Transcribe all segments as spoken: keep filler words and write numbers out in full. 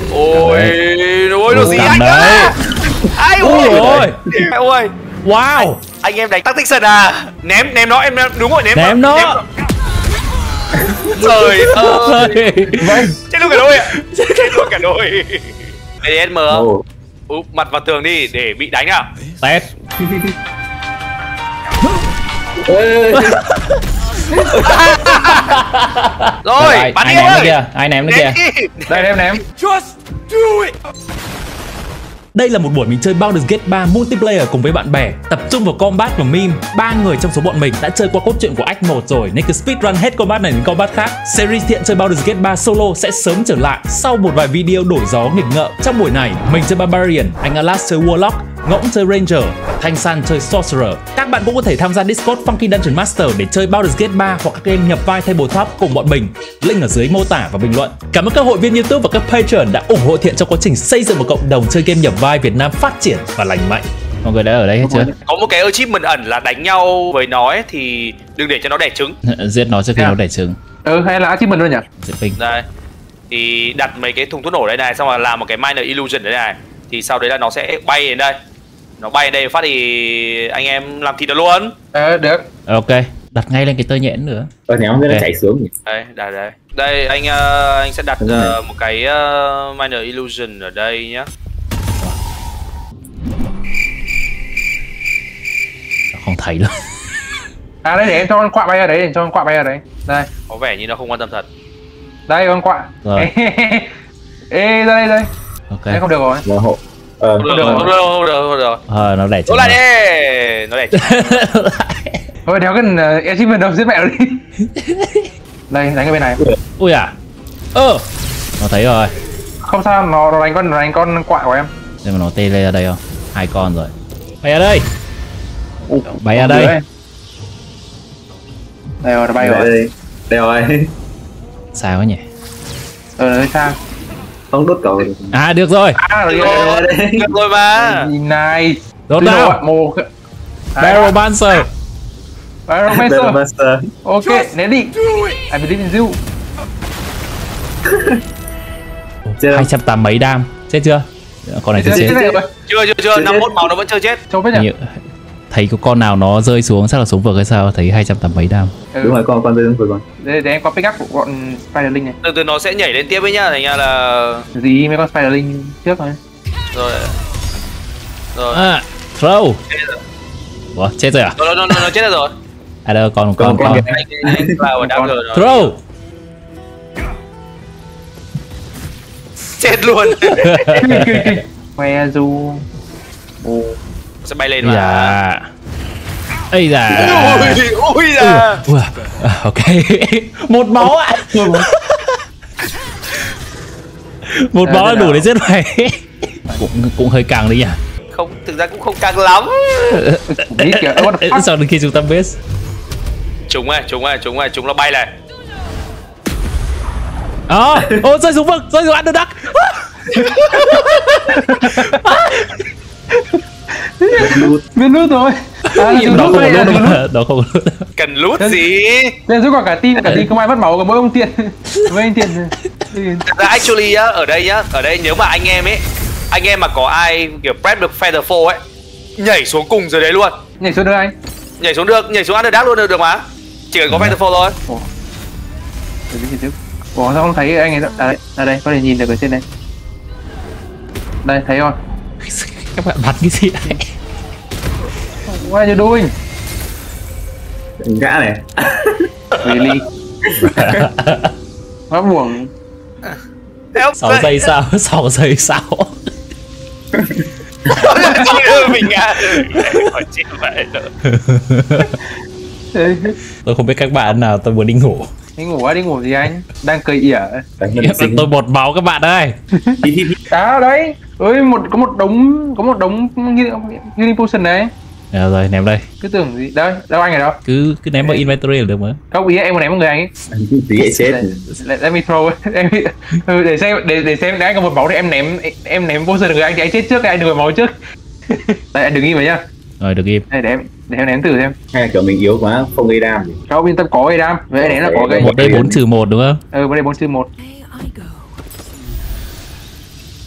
Ôi, ôi đồ gì anh á? Ai ui ôi, ôi, wow, anh em đánh tactics à? Ném ném nó em đúng rồi ném. Ném nó. Trời ơi. Vâng. Chết luôn cả đôi ạ. Chết luôn cả đôi. đê ét em không? Úp mặt vào tường đi để bị đánh à? Tét. Rồi, bắn đi ai ném nó ơi. kìa, ai ném nó kìa. Đây em ném. Just do it. Đây là một buổi mình chơi Baldur's Gate ba multiplayer cùng với bạn bè, tập trung vào combat và meme. Ba người trong số bọn mình đã chơi qua cốt truyện của Act một rồi nên cứ speedrun hết combat này đến combat khác. Series hiện chơi Baldur's Gate ba solo sẽ sớm trở lại sau một vài video đổi gió nghịch ngợm. Trong buổi này, mình chơi Barbarian, anh Alas chơi Warlock, Ngỗng chơi Ranger, Thanh San chơi Sorcerer. Các bạn cũng có thể tham gia Discord Funky Dungeon Master để chơi Baldur's Gate ba hoặc các game nhập vai tabletop cùng bọn mình. Link ở dưới mô tả và bình luận. Cảm ơn các hội viên YouTube và các Patreon đã ủng hộ Thiện trong quá trình xây dựng một cộng đồng chơi game nhập vai Việt Nam phát triển và lành mạnh. Mọi người đã ở đây hết chưa? Có một cái achievement ẩn là đánh nhau với nó ấy, thì đừng để cho nó đẻ trứng. Giết nó trước khi nó đẻ trứng. Ừ, hay là achievement luôn nhỉ? Giết ping. Đây. Thì đặt mấy cái thùng thuốc nổ đây này, xong rồi làm một cái minor illusion đấy này. Thì sau đấy là nó sẽ bay đến đây. Nó bay đến đây phát thì anh em làm thịt nó luôn. Ờ, được. Ok, đặt ngay lên cái tơ nhện nữa. Tơ nhẽn nó chạy xuống nhỉ? Đây, đây, đây. Đây, anh uh, anh sẽ đặt uh, một cái uh, minor illusion ở đây nhá. Không thấy đâu. À đây để em cho con quạ bay ở đấy, để cho con quạ bay ở đấy. Đây. Có vẻ như nó không quan tâm thật. Đây con quạ. Rồi. Ê, ra đây đây. Ok. Đây không được rồi. Rồi hộ. Ờ, Không được, không được, không được, không được. Ờ, nó đẻ trứng. Nó lại đi. Nó đẻ trứng. Thôi đéo cần uh, achievement đâu, giết mẹ nó đi. Đây, đánh cái bên này. Ui à. Ơ. Nó thấy rồi. Không sao, nó, nó đánh con nó đánh con quạ của em. Đây mà nó tê lên ra đây không? Hai con rồi. Bay ra đây. Ủa, bay ra đây. đây. Đây rồi, nó bay rồi. Đây, đây rồi. Sao quá nhỉ? Ờ, đây sao? Không đốt cầu. À được rồi. À, rồi, Được rồi, được rồi mà. nhìn này. Đốt nào. Mồ. Baromancer. Baromancer. Ok, ném đi. I believe in you. hai trăm tám mấy đam. Chết chưa? Con này chưa chết. Chưa, chưa, chưa. năm mươi mốt máu nó vẫn chưa chết. Trông biết nhỉ? Thấy có con nào nó rơi xuống chắc là xuống vực hay sao? Thấy hai trăm tám mấy đam. Ừ. Đúng rồi, con con rơi xuống vực rồi. Để, để em có pick up của bọn Spiderling này. Từ từ nó sẽ nhảy lên tiếp với nhá, thành ra là Gì mấy con Spiderling trước thôi. rồi. Rồi. À, throw. Ủa, chết rồi à? Nó nó nó chết rồi. À đâu, còn con con. Anh anh vào đáp rồi. Throw. Chết luôn. Khoe du. Ồ. Sẽ bay lên mà. Dạ. Ây da. Ui, ui da. Ui, à, ok. Một máu ạ. À. Một máu là đủ để giết mày. Cũng cũng hơi càng đấy nhỉ. Không, thực ra cũng không căng lắm. Biết kìa, sao đến khi chúng ta biết. Chúng này, chúng này, chúng này, chúng nó bay này. À, ô rơi xuống vực, rơi xuống ăn được đắc. Biết lút rồi. À, đó không có lút, đó không có lút. Cần lút gì? Nên giúp cả team, cả team không ai mất máu, có mỗi ông Tiện. Với anh Tiện. Thật ra actually á, ở đây nhá, ở đây nếu mà anh em ấy, anh em mà có ai kiểu prep được Feather Fall ấy, nhảy xuống cùng dưới đấy luôn. Nhảy xuống được anh? Nhảy xuống được, nhảy xuống ăn được đắc luôn được, được mà. Chỉ cần có Feather Fall thôi. Ủa. Để biết chứ. Ủa sao không thấy anh ấy? À đây, à đây, có thể nhìn được ở trên đây. Đây, thấy không? Các bạn bắn cái gì đấy? What are you doing? Gã này. Really? Quá buồn. sáu giây sao? sáu giây sao? Mình à. Còn chết vậy nữa. Tôi không biết các bạn nào, tôi muốn đi ngủ. Đi ngủ á, đi ngủ gì anh? Đang cười ỉa. Tôi một máu các bạn ơi. À đấy. Ơi một có một đống có một đống healing potion đấy. À, rồi ném đây. Cứ tưởng gì đây, đâu anh ở đâu? Cứ cứ ném vào inventory là được mà. Không, ý em muốn ném một người anh ấy. Tí chết. Let, let me throw. Em ừ, để xem để để xem anh có một máu thì em ném em ném potion người anh thì anh chết trước, anh đừng có máu trước. Đây anh đừng im vào nhá. Rồi được im. Đây để em để em ném thử xem. Hay là kiểu mình yếu quá không gây đam gì. Không yên tâm có gây đam. Vậy ném là có gây. Một đây bốn trừ một đúng không? Ừ, đây bốn trừ một.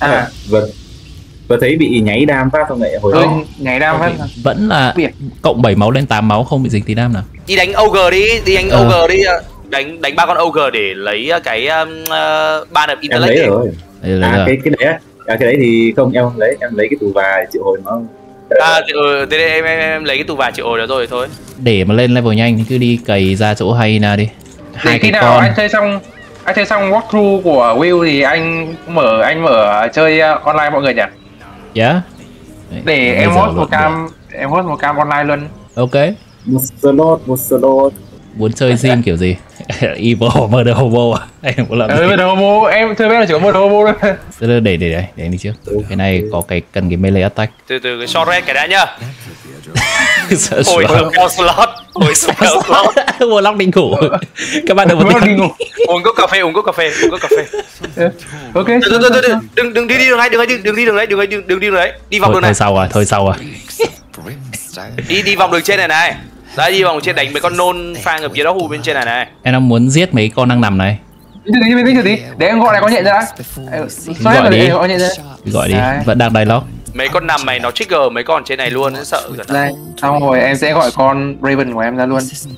À Vâng. Và thấy bị nháy đam phát xong lại hồi ừ, hộp. nhảy đam phát. Vẫn là Biệt. cộng bảy máu lên tám máu, không bị dính tí đam nào. Đi đánh ogre đi, đi đánh Ờ. ogre đi, đánh đánh ba con ogre để lấy cái um, uh, ban of Em intellect lấy đi. rồi. Đây là À cái cái đấy á. À cái đấy thì không, em không lấy, em lấy cái tù và triệu hồi nó. À thì, ừ, thế đây em, em em lấy cái tù và triệu hồi đó rồi thôi. để mà lên level nhanh thì cứ đi cày ra chỗ Hyena đi. Hai Để khi cái nào con anh chơi xong anh chơi xong walkthrough của Will thì anh mở anh mở chơi uh, online mọi người nhỉ? yeah. Để Bây em giờ host một luôn cam em host một cam online luôn. được. Ok. Một slot, một slot. Muốn chơi sim kiểu gì? Evil Murder Hobo à? Em muốn làm Ừ, gì? một hobo em chơi biết là chỉ có một hobo thôi. Để để để để, để anh đi trước. Cái này có cái cần cái melee attack. Từ từ cái short red cái đã nhá. Sợ Hồi sợ. spell slot, hồi spell slot. Warlock định ngủ. Các bạn đừng Warlock có đi ngủ. Uống cốc cà phê, uống cốc cà phê, uống cốc cà phê. Ok. Từ từ từ từ từ, đừng đừng đi đi đường này, đừng đi đừng đi đường đấy, đừng đi đừng đi đường đấy, đi vòng Thôi, đường thôi này. sau à, thôi sau à. Đi đi vòng đường trên này này. Đấy đi vòng trên đánh mấy con nôn phang ở phía đó hù bên trên này này. Em đang muốn giết mấy con đang nằm này. Đi đi đi đi đi. Để em gọi này có nhện ra. Xoay Gọi rồi đi. để gọi nhện ra. Gọi đi, Đấy. vẫn đang đây lắm. Mấy con nằm mày nó trigger mấy con trên này luôn, nó sợ rồi. Đây, xong rồi em sẽ gọi con Raven của em ra luôn.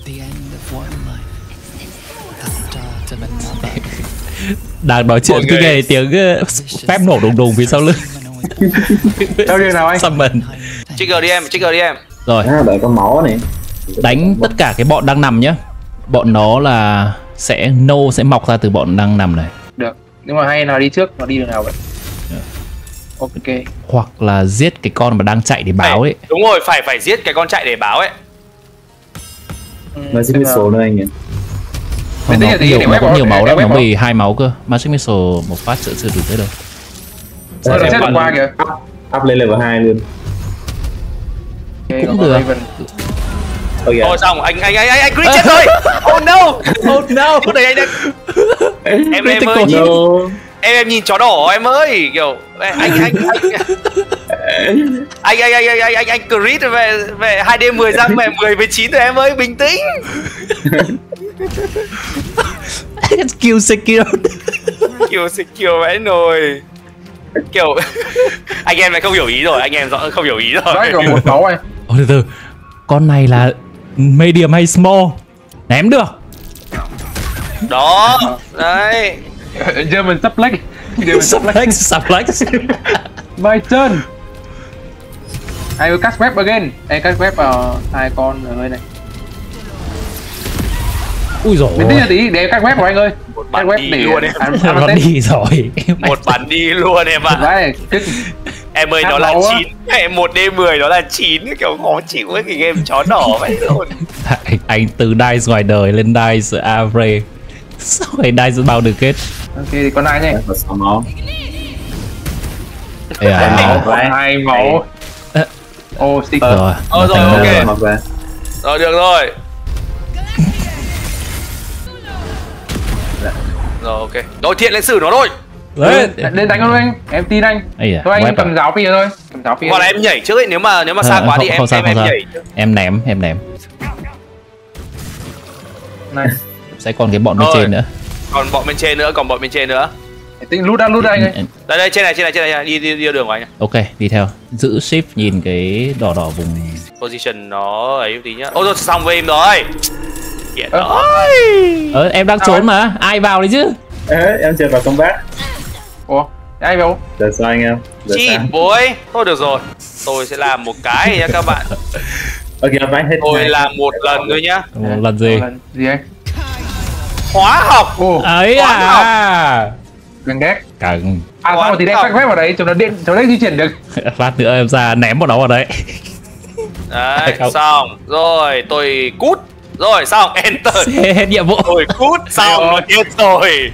Đang nói chuyện Mọi cứ người- nghe tiếng uh, phép nổ đùng đùng phía sau lưng. Đâu đi nào anh? Summon. Trigger đi em, trigger đi em. Rồi, À đợi có máu này. đánh tất cả cái bọn đang nằm nhá. Bọn nó là sẽ nô sẽ mọc ra từ bọn đang nằm này. Được. Nhưng mà hay nào đi trước, nó đi đường nào vậy? Ok. Hoặc là giết cái con mà đang chạy để báo ấy. Đúng rồi, phải phải giết cái con chạy để báo ấy. Ừ, Nó sẽ biết số nữa anh nhỉ. Không, Thế nó thì có nhiều, để nó web có vào- nhiều máu để lắm, web nó vào. bị hai máu cơ. Magic Missile một phát chưa chưa đủ tới đâu. Rồi nó Em sẽ còn- qua kìa. Up, up lên level hai luôn. Ok, Cũng có được. Raven. Ok. Thôi xong, anh anh anh anh anh crit chết rồi. Oh no. Oh no. Lúc đấy anh đang em em ơi Critical. nhìn, No. em em nhìn chó đỏ em ơi, kiểu anh anh anh anh anh anh anh anh anh anh crit về về hai D mười ra về mười với chín rồi em ơi, bình tĩnh. Skill secure. Kiểu secure vãi nồi. Kiểu anh em lại không hiểu ý rồi, anh em rõ không hiểu ý rồi. Đấy, còn một máu anh. Ôi từ từ. Con này là medium hay small? Ném được. Đó, đấy. German suplex. German suplex. Suplex, suplex. My turn. I will cast web again. Em cast web vào hai con ở nơi này. Ui dồi Bình tĩnh là ôi. tí, để em cast web của anh ơi. Cast bắn web đi để luôn em. ăn Nó ăn test. đi rồi. Một bắn đi luôn em ạ. Đấy, kích. Em ơi Hát nó là máu á. chín, em một D mười nó là chín, kiểu khó chịu với cái game chó đỏ vậy rồi. anh, anh từ dice ngoài đời lên dice Avre. Sao lại dice bao được kết? Ok thì con ai nhỉ? Và sáu máu. Ê Hai à, máu, vai. hai máu. Ô, stick. rồi. Ờ, rồi, Nó thành ok. ra- Mặc ra. Rồi được rồi. Rồi ok. Rồi thiện lên xử nó thôi. Đấy. Lên đánh con anh, em tin anh. Ây da, Thôi anh web cầm à? giáo pia thôi, cầm giáo pia. Hoặc là em nhảy trước ấy, nếu mà nếu mà xa Ờ, quá không- thì em không sao, em không em sao. nhảy trước. Em ném, em ném. Này, Sẽ còn cái bọn bên Rồi. trên nữa. Còn bọn bên trên nữa, còn bọn bên trên nữa. tính lút đã lút đã anh ơi. Đây đây trên này trên này trên này đi đi, đi đường của anh này. Ok, đi theo. Giữ shift nhìn cái đỏ đỏ vùng. Position nó ấy tí nhá. Ôi rồi xong với em rồi. Hiện Ơ. rồi. Ờ, em đang Sao trốn ấy? mà. Ai vào đấy chứ? Ê, em trượt vào combat. Ủa, ai đâu? Giờ sao anh em? Giờ Chị sao? bối. Thôi được rồi. Tôi sẽ làm một cái nha các bạn. Ok, vãi hết. Tôi hai. làm một lần thôi nhá. Một lần gì? Lần gì anh? Hóa học. Ồ, Ấy à. gần ghét. Càng. À xong rồi thì đem Hóa các học. web vào đấy, cho nó điện, cho nó di chuyển được. Lát nữa em ra ném bọn nó vào đấy. Đấy, Không. xong. Rồi, tôi cút. Rồi, xong, enter. Hết nhiệm vụ. Tôi cút, xong, Rồi. nó chết rồi.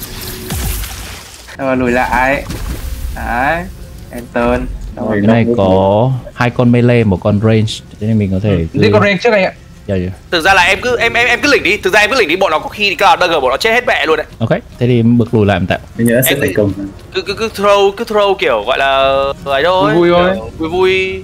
Rồi lùi lại. Đấy, enter. Rồi, Cái này có hai con melee, một con range. Thế nên mình có thể cứ... đi con range trước anh ạ. Dạ, dạ. Thực ra là em cứ em em em cứ lỉnh đi, thực ra em cứ lỉnh đi, bọn nó có khi Cloud Dagger bọn nó chết hết mẹ luôn đấy. Ok, thế thì bước lùi lại một tạm. Em nhớ sẽ Em thành nghĩ- công. Cứ cứ cứ throw cứ throw kiểu gọi là ấy thôi. Vui vui thôi. Kiểu Vui vui.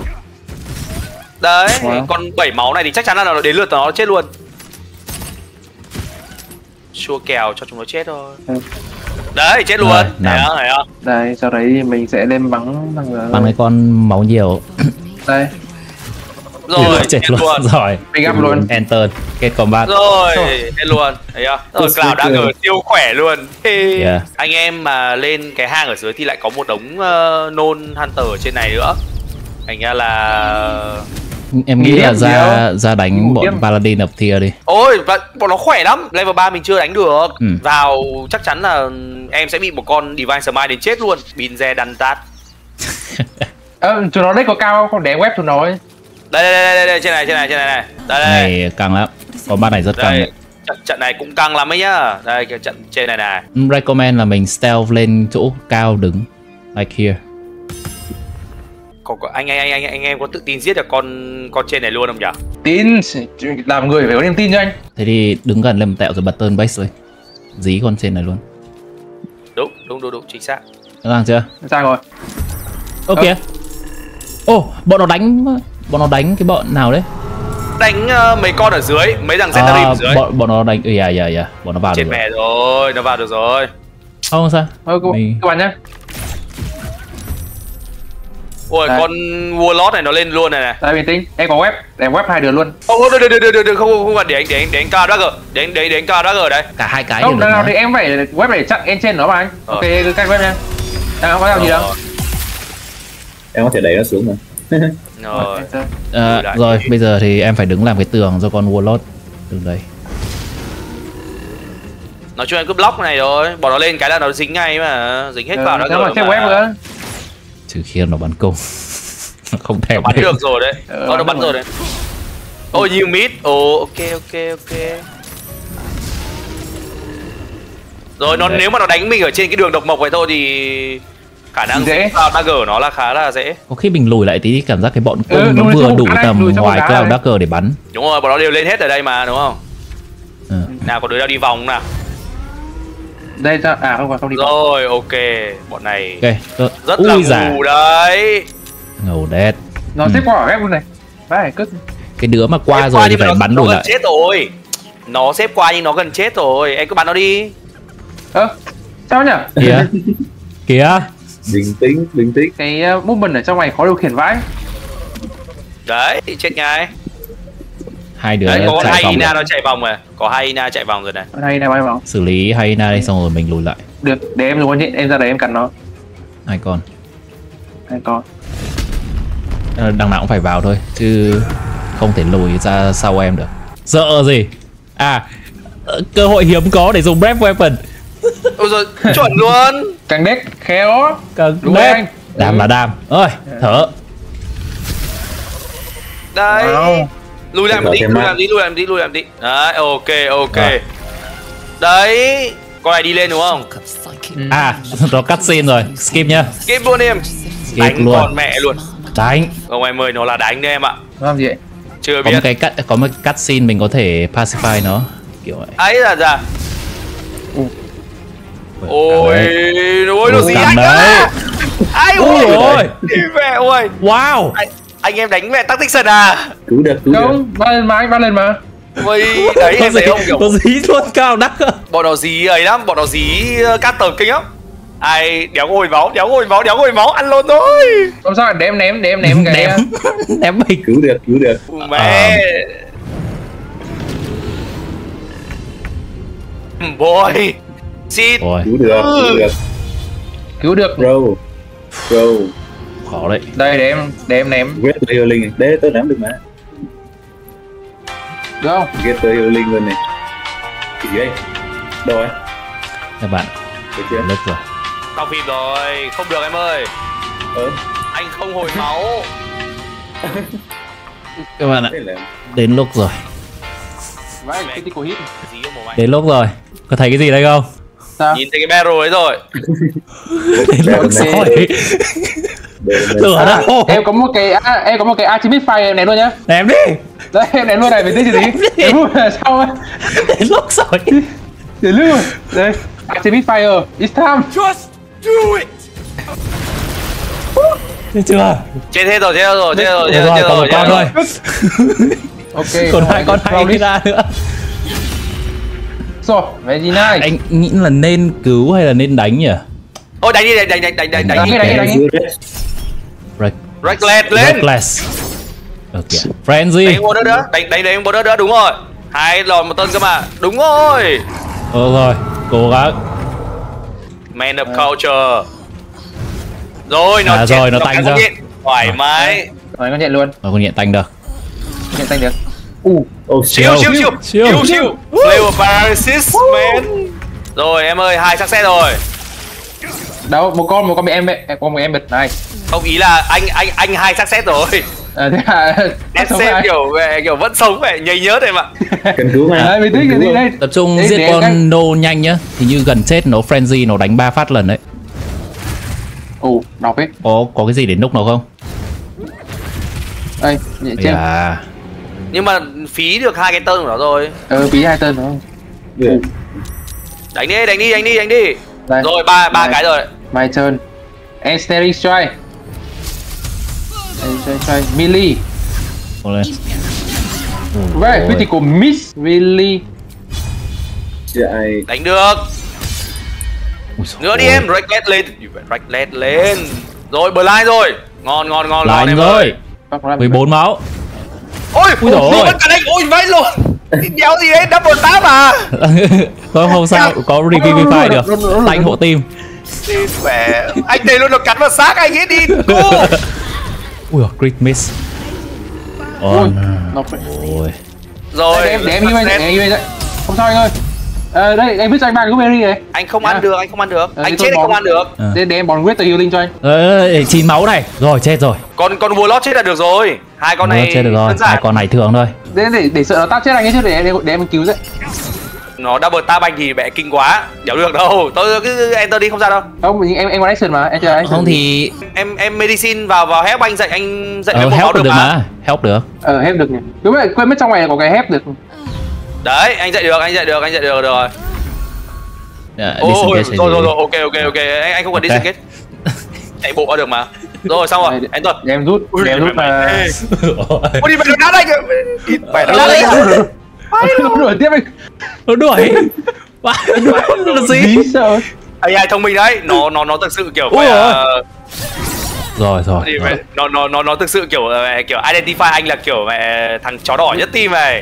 Đấy, Wow. con bảy máu này thì chắc chắn là nó đến lượt nó chết luôn. Chua kèo cho chúng nó chết thôi. Ừ. Đấy chết luôn. Rồi, Thấy nằm. không? Thấy không? Đây, sau đấy thì mình sẽ lên bắn thằng Bắn cái con máu nhiều. đây. Rồi chết luôn. Rồi. Mình gặp luôn. Enter. Kết combat. Rồi, hết luôn. Thấy không? Rồi Cloud đang ở siêu khỏe luôn. Yeah. Anh em mà lên cái hang ở dưới thì lại có một đống uh, nôn hunter ở trên này nữa. Thành ra là Em nghĩ Nghĩ là em ra nhiều. ra đánh Ngủ bọn tiếp. Paladin of Tier đi. ôi, và bọn nó khỏe lắm. Level ba mình chưa đánh được. Ừ. Vào chắc chắn là em sẽ bị một con Divine Smite đến chết luôn. Binze Dantat. Ơ, chúng nó đấy có cao không? Không để web chúng nó ấy. Đây đây đây đây, đây trên này trên này trên này này. Đây đây. Này căng lắm. Combat này rất căng Đây. đấy. Trận, trận này cũng căng lắm ấy nhá. Đây cái trận trên này này. Recommend là mình stealth lên chỗ cao đứng. Like here. Có, có, anh, anh anh anh anh em có tự tin giết được con con trên này luôn không nhỉ? Tin, làm người phải có niềm tin cho anh. Thế thì đứng gần lên một tẹo rồi bật turn base rồi. Dí con trên này luôn. Đúng đúng đúng đúng chính xác. Rõ ràng chưa? Sao rồi? Ô kìa. Ô, bọn nó đánh bọn nó đánh cái bọn nào đấy? Đánh uh, mấy con ở dưới, mấy thằng Zentarim À, ở dưới. bọn bọn nó đánh. Ừ, dạ dạ dạ, bọn nó vào Chết được rồi. mẹ rồi, nó vào được rồi. Không sao? Thôi các, Mình- các bạn nhá. Ôi Đây. con Warlord này nó lên luôn này này. Đây bình tĩnh, em có web, em web hai đứa luôn. Ô được được được được được không không không cần để anh để anh để anh cao Dagger, để anh để để anh cao Dagger đấy. Cả hai cái Không, đều được nào mà. thì em phải web để chặn en trên nó mà anh. Ờ. Ok, cứ cách web nha. Đang không có làm gì đâu. Em có thể đẩy nó xuống mà. Rồi. À, Lại rồi, đi. bây giờ thì em phải đứng làm cái tường cho con Warlord đứng đây. Nói chung em cứ block này rồi, bỏ nó lên cái là nó dính ngay mà, dính hết vào Ờ, Dagger. nếu mà xếp web nữa. Trừ khi nó bắn cung. Nó không thèm Bắn đến. được rồi đấy. Ờ, Ờ nó bắn bắn được rồi rồi. đấy. Ôi nhiều mid. Ồ ok ok ok. Rồi nó Đấy. nếu mà nó đánh mình ở trên cái đường độc mộc vậy thôi thì khả năng Dễ. dính vào Dagger nó là khá là dễ. Có khi mình lùi lại tí cảm giác cái bọn cung Ừ, nó lùi vừa trong đủ một cái tầm này, lùi trong ngoài một Cloud cái này. Dagger để bắn. Đúng rồi, bọn nó đều lên hết ở đây mà đúng không? Ừ. Nào có đứa nào đi vòng nào. Đây sao? À không, không đi. Rồi ok, bọn này Ok, tôi... rất Ui là già, ngu đấy. ngầu đét. Nó Ừ. xếp qua ở web luôn này. Đấy, cứ Cái đứa mà qua Xếp rồi thì nhưng mà phải nó- bắn nó lùi gần lại. chết rồi. Nó xếp qua nhưng nó gần chết rồi. Em cứ bắn nó đi. ơ, sao nhỉ? Kìa. Kìa. Bình tĩnh, bình tĩnh. Cái uh, movement ở trong này khó điều khiển vãi. Đấy, chết ngay. Hai đứa Đấy, có con chạy vòng Hyena rồi. nó chạy vòng rồi. Có Hyena chạy vòng rồi này. Ở đây này bay vào. Xử lý Hyena đi xong rồi mình lùi lại. Được, để em dùng con nhện, em ra đấy em cắn nó. Hai con. Đây con. Ờ, đằng nào cũng phải vào thôi chứ không thể lùi ra sau em được. Sợ gì? À, ờ, cơ hội hiếm có để dùng breath weapon. Ôi rồi, chuẩn luôn. Càng đếch, khéo. Cần Đúng rồi anh. Đam là đam. Ơi, thở. Đấy. Wow. Lùi lại một Có tí, thêm lùi map. làm tí, lùi làm tí, lùi làm tí. Đấy, ok, ok. Rồi. Đấy. Con này đi lên đúng không? À, nó cutscene rồi. Skip nhá. Skip luôn em. Skip Đánh luôn. con mẹ luôn. Đánh. Ông em ơi, nó là đánh đấy em ạ. Nó làm gì vậy? Chưa Có một biết. cái cut, có một cutscene mình có thể pacify nó kiểu vậy. Ấy là ra. Đấy. Ôi, ôi nó Ồ, gì cầm anh đấy. á? Ai Ui ôi. ôi. Đi mẹ ơi. Wow. Anh, anh em đánh mẹ tactics à? Cứu được, cứu được. Không, ba lên mà anh, ba lên mà. Ôi, đấy Có em gì, thấy không kiểu có gì luôn cao đắc. bọn nó dí ấy lắm, bọn nó dí uh, cát tờ kinh lắm. Ai đéo có hồi máu, đéo có hồi máu, đéo có hồi máu, ăn luôn thôi. Không sao, để em ném, để em ném cái Ném. Ném mình. Cứu được, cứu được. Mẹ. Boy. Shit. Ôi, Cứu được, cứu được. cứu được. Bro. Bro. khó đấy. Đây để em, để em ném. Get tới healing. Đấy, tôi ném được mà. Được không? Get tới healing luôn này. Gì đây? Đâu ấy? Các bạn, Được chưa? lướt rồi. Xong phim rồi, không được em ơi. Ờ, Anh không hồi máu. Các bạn ạ, thế là đến lúc rồi. Vãi, critical hit. Dí ở mồm anh. Đến lúc rồi. Có thấy cái gì đây không? Sao? Nhìn thấy cái barrel ấy rồi. Đến lúc Barrel rồi. để mình Lửa À, đâu? em có một cái, à, em có một cái Artemis Fire em ném luôn nhá. Ném đi. Đây, em ném luôn này, bình tĩnh gì tí. Ném luôn là sao ấy? Đến lúc rồi. Để luôn. Đây, Artemis Fire, it's time. Thấy chưa? Chết hết rồi, chết hết rồi, chết hết rồi, chết Được rồi, hết còn một rồi. chết con hết thôi. Ok. Còn hai con Flow hay đi. ra nữa. rồi, về gì này? Anh nghĩ là nên cứu hay là nên đánh nhỉ? Ôi đánh đi, đánh đánh đánh đánh đánh đánh Đánh đi, đánh đi, đánh đi. Reckless lên. Reckless. Ok. Frenzy. Đánh một đứa nữa, đánh đánh đánh một đứa nữa, đúng rồi. Hai lòn một tên cơ mà, đúng rồi. Ờ rồi, cố gắng. Man of culture. Rồi nó À, chết, rồi, nó tanh ra. Thoải mái. Rồi con nhện luôn, Ờ, con nhện tanh được. nhện tanh được. U, Ô, Siêu siêu siêu Siêu. siêu siêu. Flavor paralysis man. Rồi em ơi, hai success rồi. đâu một con một con bị em em con bị em bịt này. Không, ý là anh anh anh hai success rồi. À, thế là Em xem kiểu về kiểu vẫn sống vậy, nhây nhớ đây mà. cần cứu mà. Đấy, bình tĩnh cái gì đây? Tập trung Để- giết để con cái- nô nhanh nhá. Thì như gần chết nó frenzy nó đánh ba phát lần đấy. Ồ, đọc ấy. Có có cái gì để núc nó không? Đây, nhện trên. À, Nhưng mà phí được hai cái tên của nó rồi. Ờ, phí hai tên đúng không? Được. Đánh đi, đánh đi, đánh đi, đánh đi. Đây. Rồi ba ba Đây. cái rồi. My turn. Ensnaring strike. Ensnaring strike. Melee. cố lên. Very Ôi. critical miss. Really. Chưa ai. Đánh được. Ui dồi Nữa đi ôi. em, Reckless lên. Reckless lên. Rồi blind rồi. Ngon ngon ngon ngon Lạnh em rồi. ơi. mười bốn máu. Ôi, Ui dồi ôi, ôi. vẫn cả đánh. Ôi vãi luôn. Đéo gì đấy, double tap à. Không không sao, có revivify được. Tanh hộ tim. Xin mẹ. Anh đây luôn nó cắn vào xác anh ấy đi. Cô. Ui dồi, crit miss. Ui, Ôi. nó phải. Ôi. Rồi. Để em để em ghi để em ghi đấy. Không sao anh ơi. Ờ, đây em biết cho anh ba cái berry này. Anh không ăn được, anh không ăn được. Ờ, Anh thế chết tôi anh không bón. ăn được. À. Để để em bón huyết từ healing cho anh. Ờ, chín máu này. Rồi chết rồi. Con con Warlord chết là được rồi. Hai con Nó này chết được rồi. đơn giản. Hai con này thường thôi. Để để để sợ nó táp chết anh ấy chứ để em để em cứu đấy. Nó double tap anh thì mẹ kinh quá. Đéo được đâu. Tôi cứ enter đi không sao đâu. Không, mình em em có action mà, em chơi action. Không thì Em em medicine vào vào help anh dạy anh dạy ờ, được một máu help được được mà. mà. Help được. Ờ, help được nhỉ. Đúng rồi, quên mất trong này có cái help được. Đấy, anh dạy được, anh dạy được, anh dạy được rồi. Dạ, Ôi, disengage rồi hay rồi gì? rồi, ok ok ok, anh anh không cần Ok. disengage. Chạy bộ được mà. Rồi xong rồi, Đây, anh tuần. để em rút, Ui, để em rút mày- mà. mày- Ôi đi mày đừng đá anh. Mày đừng đá anh. Nó đuổi tiếp anh. Nó đuổi. Vãi, nó là gì? Dí sợ. a i thông minh đấy, nó nó nó thực sự kiểu Ui phải, dồi. ờ, Rồi rồi. thì rồi. phải- nó nó nó nó thực sự kiểu ờ, kiểu identify anh là kiểu mẹ thằng chó đỏ nhất team này.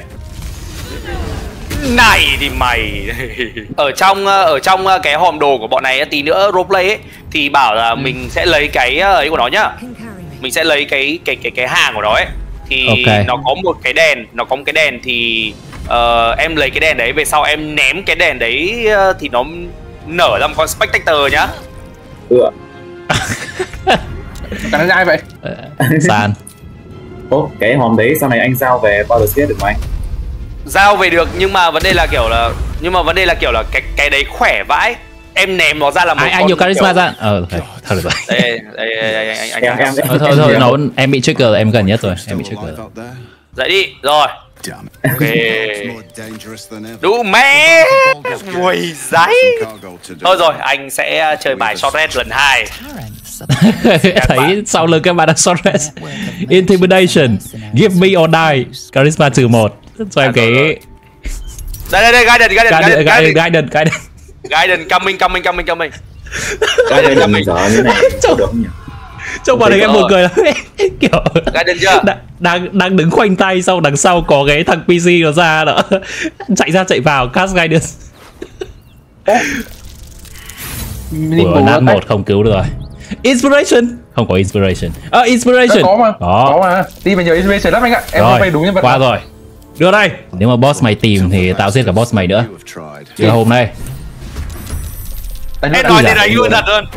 Này thì mày ở trong ờ, ở trong ờ, cái hòm đồ của bọn này tí nữa roleplay ấy thì bảo là mình sẽ lấy cái ờ, ấy của nó nhá. Mình sẽ lấy cái cái cái cái hàng của nó ấy thì Ok. nó có một cái đèn, nó có một cái đèn thì ờ, em lấy cái đèn đấy về sau em ném cái đèn đấy ờ, thì nó nở ra một con spectator nhá. Ừ. Cắn ai vậy? Ờ, San. Ô, cái hòm đấy sau này anh giao về Baldur's Gate được không anh? Giao về được nhưng mà vấn đề là kiểu là nhưng mà vấn đề là kiểu là cái cái đấy khỏe vãi. Em ném nó ra là một Ai ai con nhiều charisma kiểu- ra. Ờ thôi, thôi được rồi. Đây đây đây, đây, anh anh Em anh em anh Thôi thôi thôi, nó em bị trigger, em gần nhất rồi, em bị trigger. dậy đi rồi. Damn it. Ok. It's more dangerous than ever. Đủ mẹ mùi giấy. Cargo to do. Thôi rồi anh sẽ chơi bài short rest lần hai. Thấy sau lưng các bạn đã short rest. Intimidation, give me or die, charisma trừ một. Cho em À, cái rồi, rồi. Đây đây đây guidance guidance guidance, guidance guidance, guidance, guidance. guidance coming coming coming coming. Cái đây đừng dở như này. Được không nhỉ? Trong bọn này em Rồi. buồn cười lắm. Kiểu Guidance chưa? đang, đang đang đứng khoanh tay, sau đằng sau có cái thằng pê xê nó ra đó, chạy ra chạy vào cast guidance. Vừa nát một không cứu được rồi. Inspiration không có inspiration. À, inspiration Có mà. đó. Có mà. Team mình nhiều inspiration lắm anh ạ. Em Rồi, không phải đúng nhân vật. qua rồi. Đưa đây. Nếu mà boss mày tìm thì tao giết cả boss mày nữa. You have tried. Chưa hôm nay. Đánh Em nó nói đã- thế này luôn thật luôn.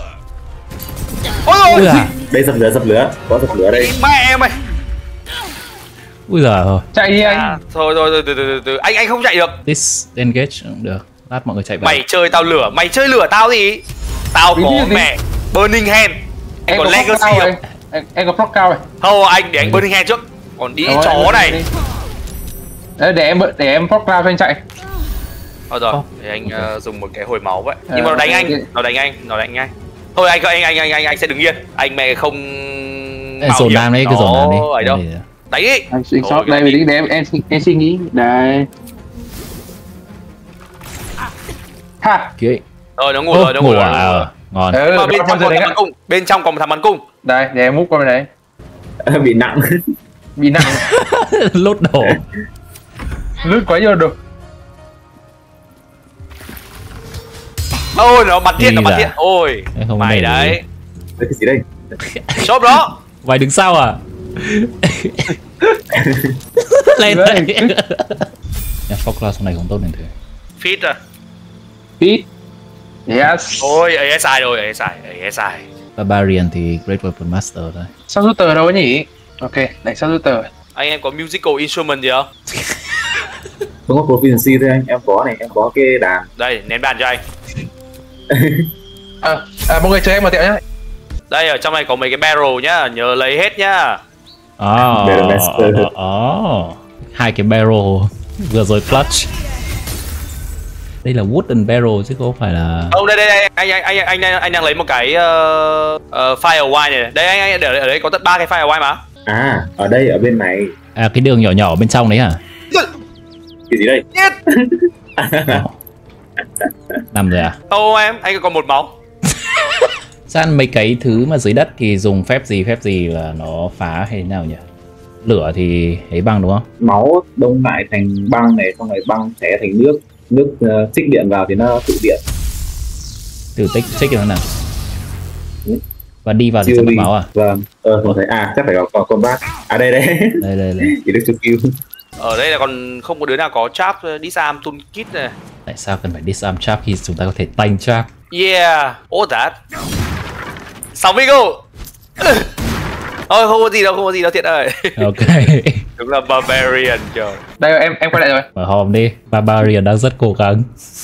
Ôi Ui ôi giời, Đây dập lửa dập lửa, có dập lửa đây. mẹ em ơi. ui giời thôi. Chạy đi anh. À, thôi thôi thôi từ từ từ từ anh anh không chạy được. Disengage cũng được. Lát mọi người chạy vào. Mày chơi tao lửa, mày chơi lửa tao gì? Tao Tí có tí, tí. mẹ Burning Hand. Anh Em còn có proc Legacy cao không? rồi. Em, em có proc cao rồi. Thôi anh để anh Burning Hand trước. Còn đi Rồi, chó em- này. Đấy, để em để em proc cao cho anh chạy. Thôi rồi, Ô, để anh ờ, dùng một cái hồi máu vậy. Ờ, Nhưng mà nó đánh ok, anh, ok. nó đánh anh, nó đánh anh. Thôi anh anh anh anh anh anh sẽ đứng yên. Anh mẹ không Ê, mạo dồn hiểm nam đấy, cứ dồn nam đi. nó ấy đâu. Đánh đi. Anh suy Thôi, sót cái đây này để em em em suy nghĩ. Đây. Ha. Kìa. Rồi nó ngủ Ô, rồi, nó ngủ ngủ rồi. à? Ờ, ngon. Ừ, Mà bên con trong giờ còn đấy thằng bắn cung, bên trong còn một thằng bắn cung. đây để em múc qua bên đấy. Bị nặng. Bị nặng. Lốt đổ. Lướt quá nhiều được. Ôi nó bắn thiệt, nó Đi bắn ra. thiệt. Ôi Đấy, không có mày đầy đủ. đấy. Cái gì đây? Shop đó. Mày đứng sau à? Lên Đấy. đây. Nhà Focus này không tốt nên thế. Fit à. Fit. Yes. Ôi ấy sai rồi, ấy sai, ấy sai. Barbarian thì Great Weapon Master thôi. Sao rút tờ đâu ấy nhỉ? Ok, lại sao rút tờ. Anh em có musical instrument gì không? Không có proficiency thôi anh, em có này, em có cái đàn. Đây, ném đàn cho anh. À, à mọi người chờ em một tẹo nhá. Đây ở trong này có mấy cái barrel nhá, nhớ lấy hết nhá. Oh, Barrel Master. oh. Hai cái barrel vừa rồi clutch. Đây là wooden barrel chứ không phải là. Không, đây đây đây anh anh anh anh anh, anh đang lấy một cái uh, uh, firewire này. Đây anh anh ở, ở đây có tận ba cái firewire mà. À, ở đây, ở bên này. À cái đường nhỏ nhỏ bên trong đấy hả? Cái gì đây? Yes. Oh. Nằm rồi à? Ô em, anh còn một máu. San mấy cái thứ mà dưới đất thì dùng phép gì phép gì là nó phá hay thế nào nhỉ? Lửa thì ấy băng đúng không? Máu đông lại thành băng này, xong rồi băng xé thành nước. Nước uh, trích điện vào thì nó tự điện. Từ tích check nó nào. Ừ. Và đi vào thì Chưa sẽ mất đi. máu à? Vâng, ờ không thấy. À, chắc phải có, có combat. À đây đây. Đây đây đây. Chỉ được kill. Ở đây là còn không có đứa nào có trap disarm toolkit này. Tại sao cần phải disarm trap khi chúng ta có thể tanh trap? Yeah, all that. sáu mươi go. Thôi không có gì đâu, không có gì đâu Thiện ơi. Ok. Đúng là barbarian trời. Đây em em quay lại rồi. Mở hòm đi. Barbarian đang rất cố gắng.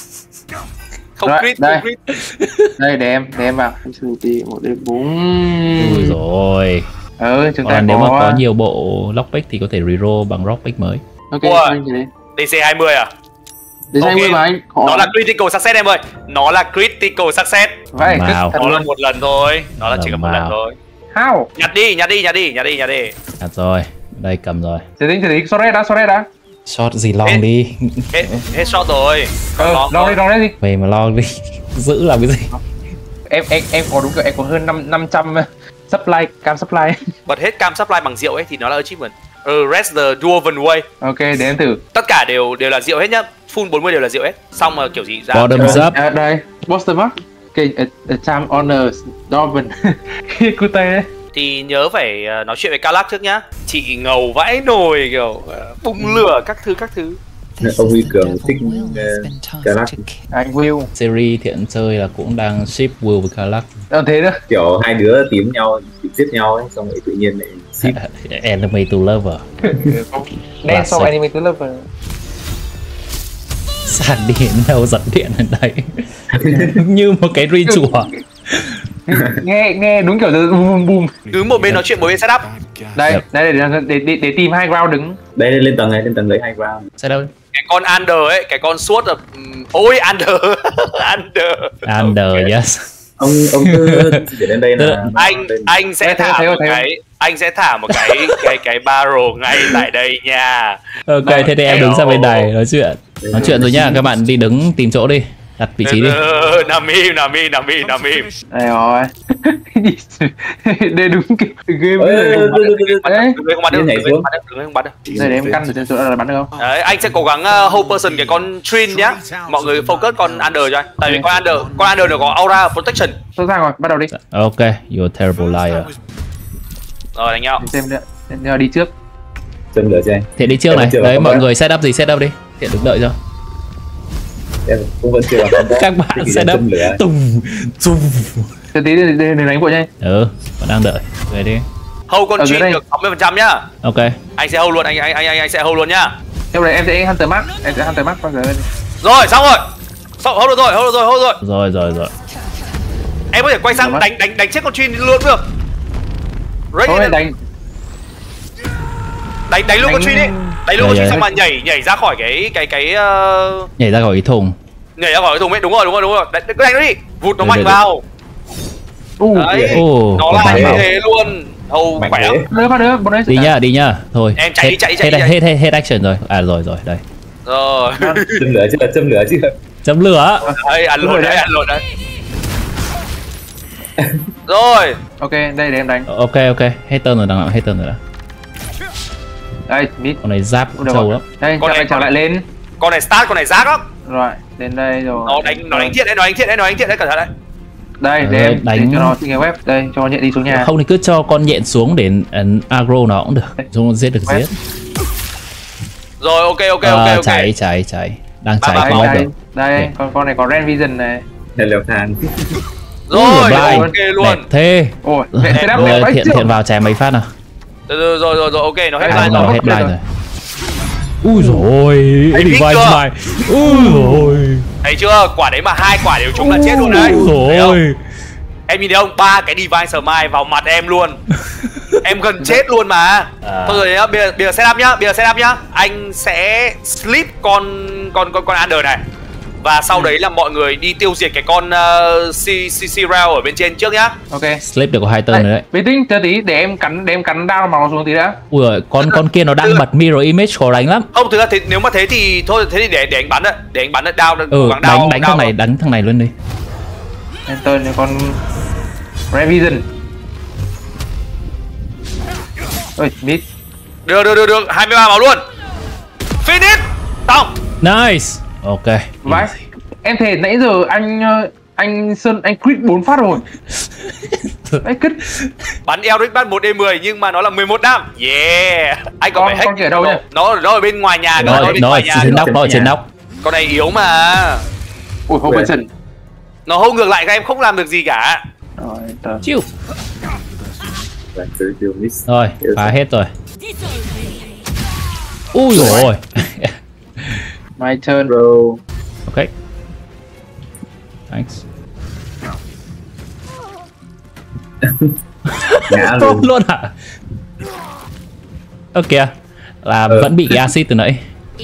Không Rồi, crit, đây. không crit. Đây để em để em vào. Em sử tí một đến bốn. Ui rồi. Ừ, chúng ta Còn nếu mà có có nhiều bộ lockpick thì có thể reroll bằng lockpick mới. ok, Ui. anh gì đấy. đê xê hai mươi à? Để Ok. anh okay. Mà anh. Họ... Nó là critical success em ơi. Nó là critical success. Vậy cứ Wow. thật Nó là luôn. một lần thôi. Nó là chỉ có một Wow. lần thôi. How? Nhặt đi, nhặt đi, nhặt đi, nhặt đi, nhặt đi. À rồi. Đây cầm rồi. Chờ tính chờ tính, sorry đã, sorry đã. Shot gì long Hết. đi. Hết, hết shot rồi. Ờ, Long long thôi. đi, long đấy đi. Về mà long đi. Giữ làm cái gì? Em em em có đúng rồi, em có hơn năm năm trăm supply, cam supply. Bật hết cam supply bằng rượu ấy thì nó là achievement. Ừ, rest the dwarven way. Ok, để em thử. Tất cả đều đều là rượu hết nhá. Full bốn mươi đều là rượu hết. Xong mà kiểu gì ra. Bottoms up. À, đây, Boston Mark. Ok, a, a time honors, Dorman. Cute đấy. Thì nhớ phải uh, nói chuyện với Kalak trước nhá. Chị ngầu vãi nồi kiểu uh, bùng lửa các thứ các thứ. Ông Huy Cường thích uh, Kalak. Anh Will. Series thiện chơi là cũng đang ship Will với Kalak. Ờ thế nữa. Kiểu hai đứa tím nhau, giết nhau ấy, xong rồi tự nhiên lại ship. Enemy to lover. Đen sau Classic. anime lover. Sàn điện đâu giật điện ở đây. Như một cái ritual. Nghe nghe đúng kiểu boom boom boom. Cứ một bên nói chuyện một bên setup. Đây, Yep. đây để để để, để tìm hai ground đứng. Đây lên tầng này, lên tầng lấy hai round. Sao đâu? Cái con Under ấy, cái con suốt là ừm, ôi Under. Under. Under yes. Ông ông cứ để lên đây là Anh lên. anh sẽ Thấy không, thả thấy một không, thấy không? cái anh sẽ thả một cái cái cái barrel ngay tại đây nha. Ok, thế thì em đứng sang bên này nói chuyện. Nói chuyện rồi nhá, các bạn đi đứng tìm chỗ đi. Đặt vị trí đi. Ờ, nằm im, nằm im, nằm im, nằm im. Đây rồi. Đây đúng kiểu game Ê, ê, ê, ê, ê, ê. đấy. Đừng không bắn được, Đi nhảy đừng xuống. không bắn được, đừng không bắn được. Đây để em căn để chỗ là bắn được không? Đấy, anh sẽ cố gắng uh, hold person cái con Trin nhá. Mọi người focus con Under cho anh. Tại vì con Under, con Under nó có aura protection. Tôi ra rồi, bắt đầu đi. Ok, you're a terrible liar. Rồi đánh nhau. Để xem nữa. Nhờ đi trước. Châm lửa cho anh. Thiện đi trước Em này. chưa Đấy, vào mọi combat. người set up gì set up đi. Thiện đứng đợi cho. Em cũng vẫn chưa vào combat. Các bạn Thế thì set châm up lửa. tùng tùng. Chờ tí để để đánh bộ nhanh. Ừ, vẫn đang đợi. Về đi. Hold con Ở dưới Trin đây. được sáu mươi phần trăm nhá. Ok. Anh sẽ hold luôn, anh anh anh anh, anh sẽ hold luôn nhá. Theo này em sẽ Hunter Mark, em sẽ Hunter Mark bao giờ lên. Rồi, xong rồi. Xong, hold được rồi, hold được rồi, hold được rồi. Rồi rồi rồi. Em có thể quay sang Rồi, đánh đánh đánh chết con Trin luôn được. Ready Thôi đánh đánh. đánh đánh luôn con đánh- Trin đi. Đánh luôn Dạ, con Trin dạ. xong mà nhảy nhảy ra khỏi cái cái cái uh, Nhảy ra khỏi cái thùng. nhảy ra khỏi cái thùng ấy. Đúng rồi, đúng rồi, đúng rồi. Đánh, cứ đánh nó đi. Vụt nó Đây, mạnh đây, đây. vào. U. Đấy. Ồ, Nó còn là bắn như vào. thế luôn. Hầu Mạnh khỏe thế. lắm. Đứa bắt đứa, bọn đấy. Đi nhá, đi nhá. Thôi. Em chạy đi, hết- chạy đi, chạy hết, đi, chạy hết, hết, hết action rồi. À rồi rồi, đây. Rồi. Châm lửa chưa? Châm lửa chưa? Chấm lửa. Đấy, ăn lộn đấy, ăn lộn đấy. Rồi. Ok, đây để em đánh. Ok ok, hết turn rồi, đằng nào hết turn rồi đã. Đây, mid. Con này giáp trâu lắm. Đây, con này trở lại lên. Con này start, con này rác lắm. Rồi, đến đây rồi. Nó đánh nó đánh thiện đấy, nó đánh thiện đấy, nó đánh thiện đấy, cẩn thận đấy. Đây, để em đánh cho nó xin cái web. Đây, cho nhện đi xuống nhà. Không thì cứ cho con nhện xuống để uh, agro nó cũng được. Chúng giết được giết. Rồi, ok ok à, ok ok. Cháy cháy cháy. Đang cháy đây, không đây, được. đây, con con này có Ren Vision này. Đây leo thang. Rồi, Ui, ok luôn. đẹp thế. Ôi, Rồi, thiện thiện vào chém mấy phát nào. Rồi rồi rồi rồi ok, nó hết À, line nó rồi. hết line rồi. Ui rồi, device này. Ui rồi. Thấy chưa? Quả đấy mà hai quả đều trúng là chết luôn đấy. Ui rồi. Em nhìn thấy không? Ba cái Divine Smite vào mặt em luôn. Em gần chết luôn mà. À. Thôi rồi nhá, bây giờ, bây giờ setup nhá, bây giờ setup nhá. Anh sẽ sleep con con con con Under này. Và sau ừ. đấy là mọi người đi tiêu diệt cái con uh, C C C Rail ở bên trên trước nhá. Ok. Sleep được có hai turn rồi đấy. Bình tĩnh, chờ tí để em cắn để em cắn down màu xuống tí đã. Ui rồi, con con kia nó đang bật mirror image khó đánh lắm. Không, thực ra thế, nếu mà thế thì thôi, thế thì để để anh bắn đấy, để anh bắn đấy, down ừ, down, đánh down, đánh down thằng này, đánh thằng này luôn đi. Em tên này con Revision. Ôi, mid. Được được được được, hai mươi ba máu luôn. Finish. Xong. Nice. Ok. Vãi. Em thề nãy giờ anh anh Sơn anh crit bốn phát rồi. Anh crit. Bắn Elric bắt một D mười nhưng mà nó là mười một đam. Yeah. Anh còn phải hack. Con kia ở đâu nhá? Nó nó ở bên ngoài nhà, nó, nó ở bên nó ngoài ở nhà. trên nóc, nó ở trên nóc. Con này yếu mà. Ui, Hobson. Nó hô ngược lại các em không làm được gì cả. Rồi, chiêu. Rồi, phá hết rồi. Ui rồi. My turn bro. Ok. Thanks. Ngã luôn. luôn à? Ok, là ừ. vẫn bị acid từ nãy.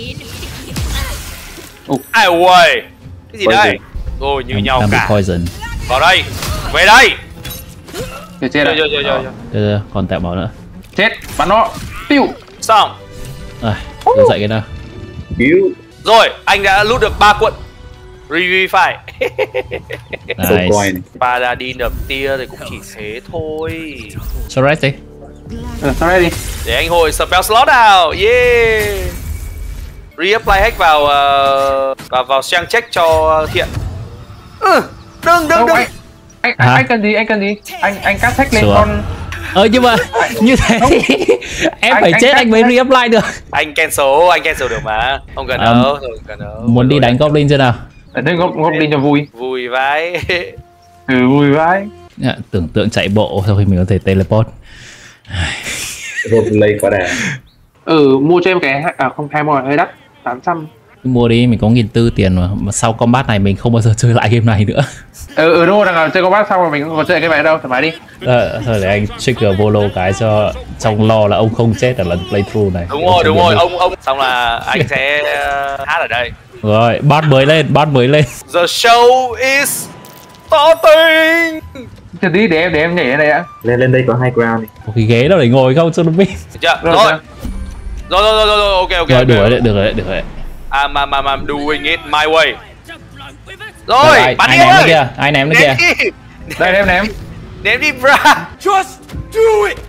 Ai ơi, cái gì đây? Rồi như nhau cả. Poison. Vào đây, về đây. Chết chết rồi. Rồi, còn tẹo máu nữa. Chết, bắn nó. Tiêu. Xong. Rồi, đưa dậy cái nào. Cứu. Rồi, anh đã loot được ba cuộn Revivify. Nice. Paladin đập tia thì cũng chỉ thế thôi. Sorry đi. Ừ, sorry đi. Để anh hồi spell slot nào. Yeah. Reapply hack vào uh, vào vào sang check cho Thiện. Ừ, đừng đừng đừng. Anh anh, anh, anh cần gì? Anh cần gì? Anh anh cắt hack lên con. Ờ nhưng mà như thế thì em anh, phải anh chết anh mới reapply được. Anh cancel, anh cancel được mà. Không cần à, đâu, không cần đâu. Muốn đi đánh Goblin chưa nào? Đây Goblin cho vui. Vui vãi. Ừ, vui vãi. Dạ, tưởng tượng chạy bộ thôi mình có thể teleport. Roleplay quá đà. Ừ, mua cho em cái à không hai mồi hơi đắt, tám trăm. Mua đi, mình có nghìn tư tiền mà. Mà sau combat này mình không bao giờ chơi lại game này nữa. Ừ, ừ đúng rồi, đằng nào chơi combat xong rồi mình không còn chơi cái này đâu, thoải mái đi. Ờ, thôi để anh trigger Volo cái cho trong lo là ông không chết ở lần playthrough này. Đúng rồi, đúng rồi, ông ông xong là anh sẽ uh, hát ở đây. Rồi, boss mới lên, boss mới lên. The show is starting. Chờ tí để em để em nhảy ở đây ạ. Lên lên đây có high ground đi. Có cái ghế đâu để ngồi không cho nó biết. Chưa? Rồi. Rồi rồi rồi rồi rồi ok ok. Rồi được rồi đấy, được rồi đấy, được rồi đấy. I'm I'm I'm I'm doing it my way. Rồi, ai, bắn ai đi ném nó ơi. kìa, ai ném nó kìa. Đây em ném. Ném đi bra. Just do it.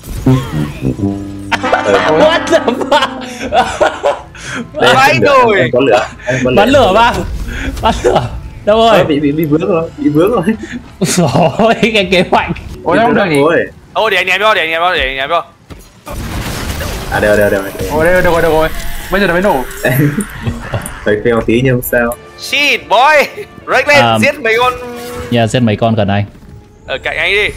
What the fuck? Vãi rồi. Có lửa. Bắn lửa ba. Bắn lửa. Đâu rồi? Bị bị bị vướng rồi, bị vướng rồi. Rồi, cái kế hoạch. Ôi không được gì. Ôi để anh ném cho, để anh ném cho, để anh ném cho. À đều đều đều. Ôi đây được rồi, được rồi. Bây giờ nó mới nổ. Phải fail tí nhưng không sao. Shit boy. Rake lên, um, giết mấy con. Nhà giết mấy con gần anh. Ở cạnh anh đi.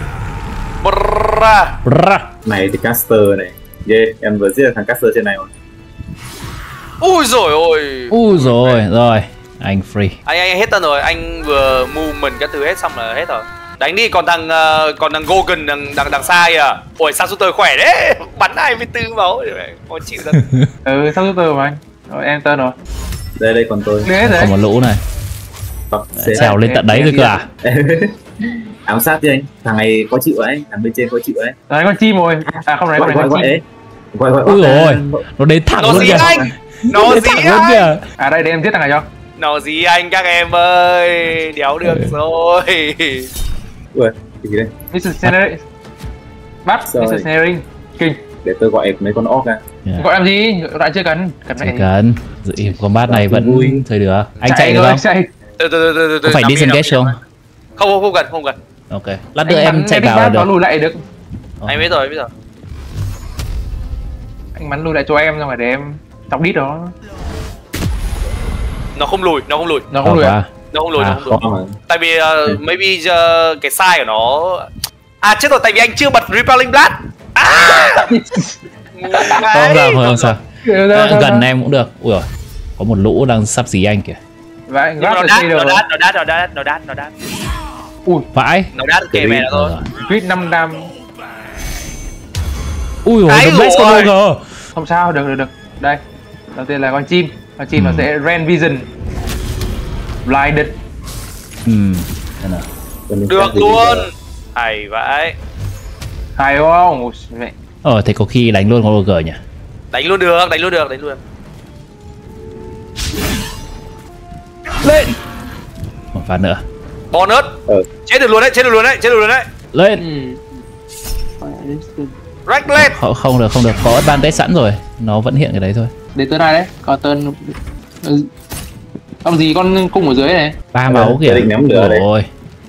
Bra. Bra. Này thì caster này. Yeah, em vừa giết được thằng caster trên này rồi. Ui rồi ôi. Ui rồi, rồi. Anh free. Anh anh hết tên rồi, anh vừa movement các thứ hết xong là hết rồi. Đánh đi, còn thằng uh, còn thằng Gogan đằng đằng đằng xa kìa. Ôi sao Sutter khỏe đấy. Bắn hai mươi tư máu có chịu thật. Ừ, sao Sutter mà anh. Rồi em tên rồi. Đây đây còn tôi. Còn một lũ này. Trèo lên tận đấy rồi cơ à? Ám sát đi anh, thằng này có chịu ấy, thằng bên trên có chịu ấy. Đấy con chim rồi. À không, đấy con này con chim. Gọi gọi. Ui rồi, nó đến thẳng nó luôn gì kìa. Anh? Nó gì luôn kìa. À đây để em giết thằng này cho. Nó gì anh các em ơi, đéo được Ừ. rồi. Ui, cái gì đây? mít Snaring. Bắt Rồi. mít Snaring. Kinh. Để tôi gọi mấy con orc ra. Yeah. Gọi làm gì? Lại chưa cần. Cần Chỉ này. cần dự im combat này vẫn Vui. chơi được. Anh chạy Chạy được thôi, không? chạy. Từ từ từ từ từ. Có phải nằm yên, disengage nằm không? yên. Không không không cần không cần. Ok. Lát nữa Anh em bắn chạy medic vào là back nó được. lùi lại được. Anh biết rồi biết rồi. Anh bắn lùi lại cho em xong rồi để em chọc đít đó. Nó không lùi, nó không lùi, Nó không lùi. à? nó không lùi, À, nó không lùi. Khó mà. Tại vì uh, maybe uh, cái size của nó. À chết rồi, tại vì anh chưa bật Repelling Blast. À! Ngu Không cái. sao, không sao. Ừ, À, đâu, đâu, gần đâu. em cũng được. Ui rồi, có một lũ đang sắp xí anh kìa. Và anh Nhưng mà grab nó được đát, xây nó được. đát, nó đát, nó đát, nó đát, nó đát. Ui, Vãi. Nó đát kề mẹ nó thôi. Rồi. crit năm đam. Ui rồi, Ái The Black ôi. con ogre. Không sao, được được được. Đây. Đầu tiên là con chim. Con chim Ừ. nó sẽ Ren Vision. Blinded. Ừm, thế nào. Được luôn. Hay vậy. Hay không? Ui, mẹ. Ờ, thế có khi đánh luôn con ogre nhỉ? Đánh luôn được, đánh luôn được, đánh luôn được. Lên. Một phát nữa. Bonus. Ừ. Chết được luôn đấy, chết được luôn đấy, chết được luôn đấy. Lên. Rách lên. Không, không được, không được. Có advantage sẵn rồi. Nó vẫn hiện cái đấy thôi. Để tên này đấy. Còn tên... Ừ. Con gì con cung ở dưới này. Ba máu kìa. Gia đình ném lửa đấy. Ôi.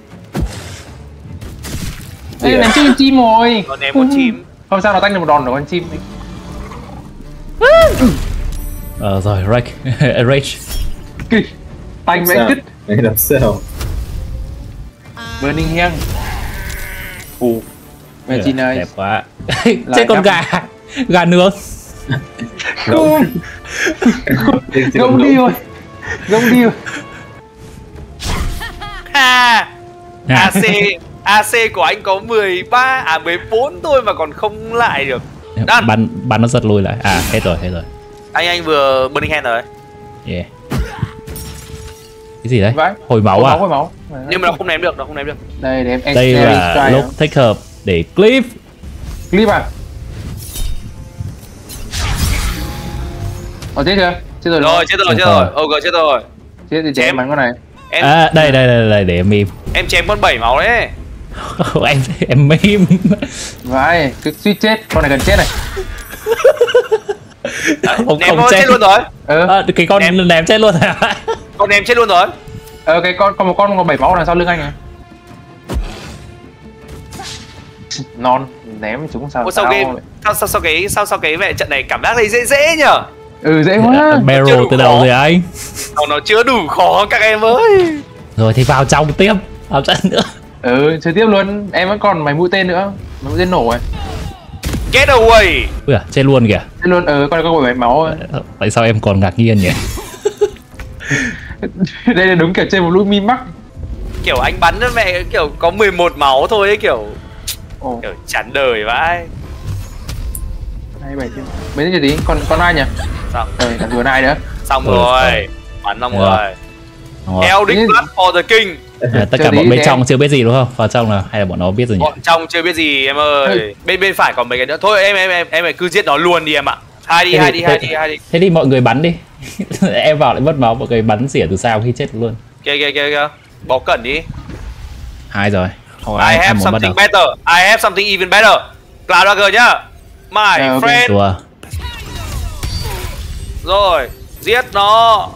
Đây là chim chim rồi. Còn em con chim. Không sao, nó tanh được một đòn của con chim. Ờ rồi, Rage. Rage. Kì. Tanh vẽ Sao? cứt. Đấy làm sao? Burning Hang. Ồ. Mẹ chị ơi. Đẹp quá. Lại Chết con cắp. gà. Gà nướng. Không. Gông đi rồi. Gông đi rồi. Ha. a xê a xê của anh có mười ba à mười bốn thôi mà còn không lại được. Đan. Bắn bắn nó giật lùi lại. À hết rồi, hết rồi. Anh anh vừa Burning Hand rồi. Yeah. Cái gì đấy? Vãi. Hồi máu Hồi à? máu, hồi máu. Nhưng mà nó không ném được, nó không ném được. Đây để em Đây Ensnaring là Strike lúc nào. thích hợp để clip. Clip à? Ờ chết chưa? Chết rồi đúng Rồi không? chết rồi, chết Không rồi. phải. Ok chết rồi. Chết thì Chém. chém bắn con này. Em À đây đây đây đây để em meme. em chém con bảy máu đấy. em em meme. Vãi, cứ suýt chết, con này gần chết này. Không Ném không nó chết. chết luôn rồi. Ờ, À, cái con Ném. ném chết luôn à? Con em chết luôn rồi. ờ cái con còn một con có bảy máu đằng sau lưng anh này. Non, ném chúng sao? Ủa, sao sao cái sao sao sao cái sao sao cái vệ trận này cảm giác này dễ dễ nhở? Ừ dễ quá. Barrel Chưa đủ từ đầu khó. rồi anh. Nó nó chưa đủ khó các em ơi. Rồi thì vào trong tiếp. Vào trận nữa. Ừ, chơi tiếp luôn. Em vẫn còn mấy mũi tên nữa. Mấy mũi tên nổ ấy. Get away. Ui à, chết luôn kìa. Chơi luôn, ừ, con này có bảy máu ấy. Tại sao em còn ngạc nhiên nhỉ? Đây là đúng kiểu chơi một lũ mi mắc. Kiểu anh bắn cho mẹ kiểu có mười một máu thôi ấy, kiểu Ồ, kiểu chán đời vãi. hai bảy thêm. Mấy tên gì tí? Còn con ai nhỉ? Xong Ờ, còn vừa ai nữa. xong Ừ, rồi. Bắn xong Được rồi. Đúng rồi. Eldritch Đi. Blast for the King. À, tất Chờ cả đi, bọn bên để trong em- chưa biết gì đúng không? Vào trong là hay là bọn nó biết rồi nhỉ? Bọn trong chưa biết gì em ơi. Ừ. Bên bên phải còn mấy cái nữa. Thôi em em em em phải cứ giết nó luôn đi em ạ. Hai đi, Thế hai thì- đi, hai thế- đi, hai đi. Thế thì mọi người bắn đi. Em vào lại mất máu, mọi người bắn xỉa từ sao khi chết luôn. Kia kia kia kia. Bó cẩn đi. Hai rồi. Không I ai, ai have muốn bắt đầu. something better. I have something even better. Cloud Dagger nhá. My Ờ, ok. friend. Đùa. Rồi, giết nó.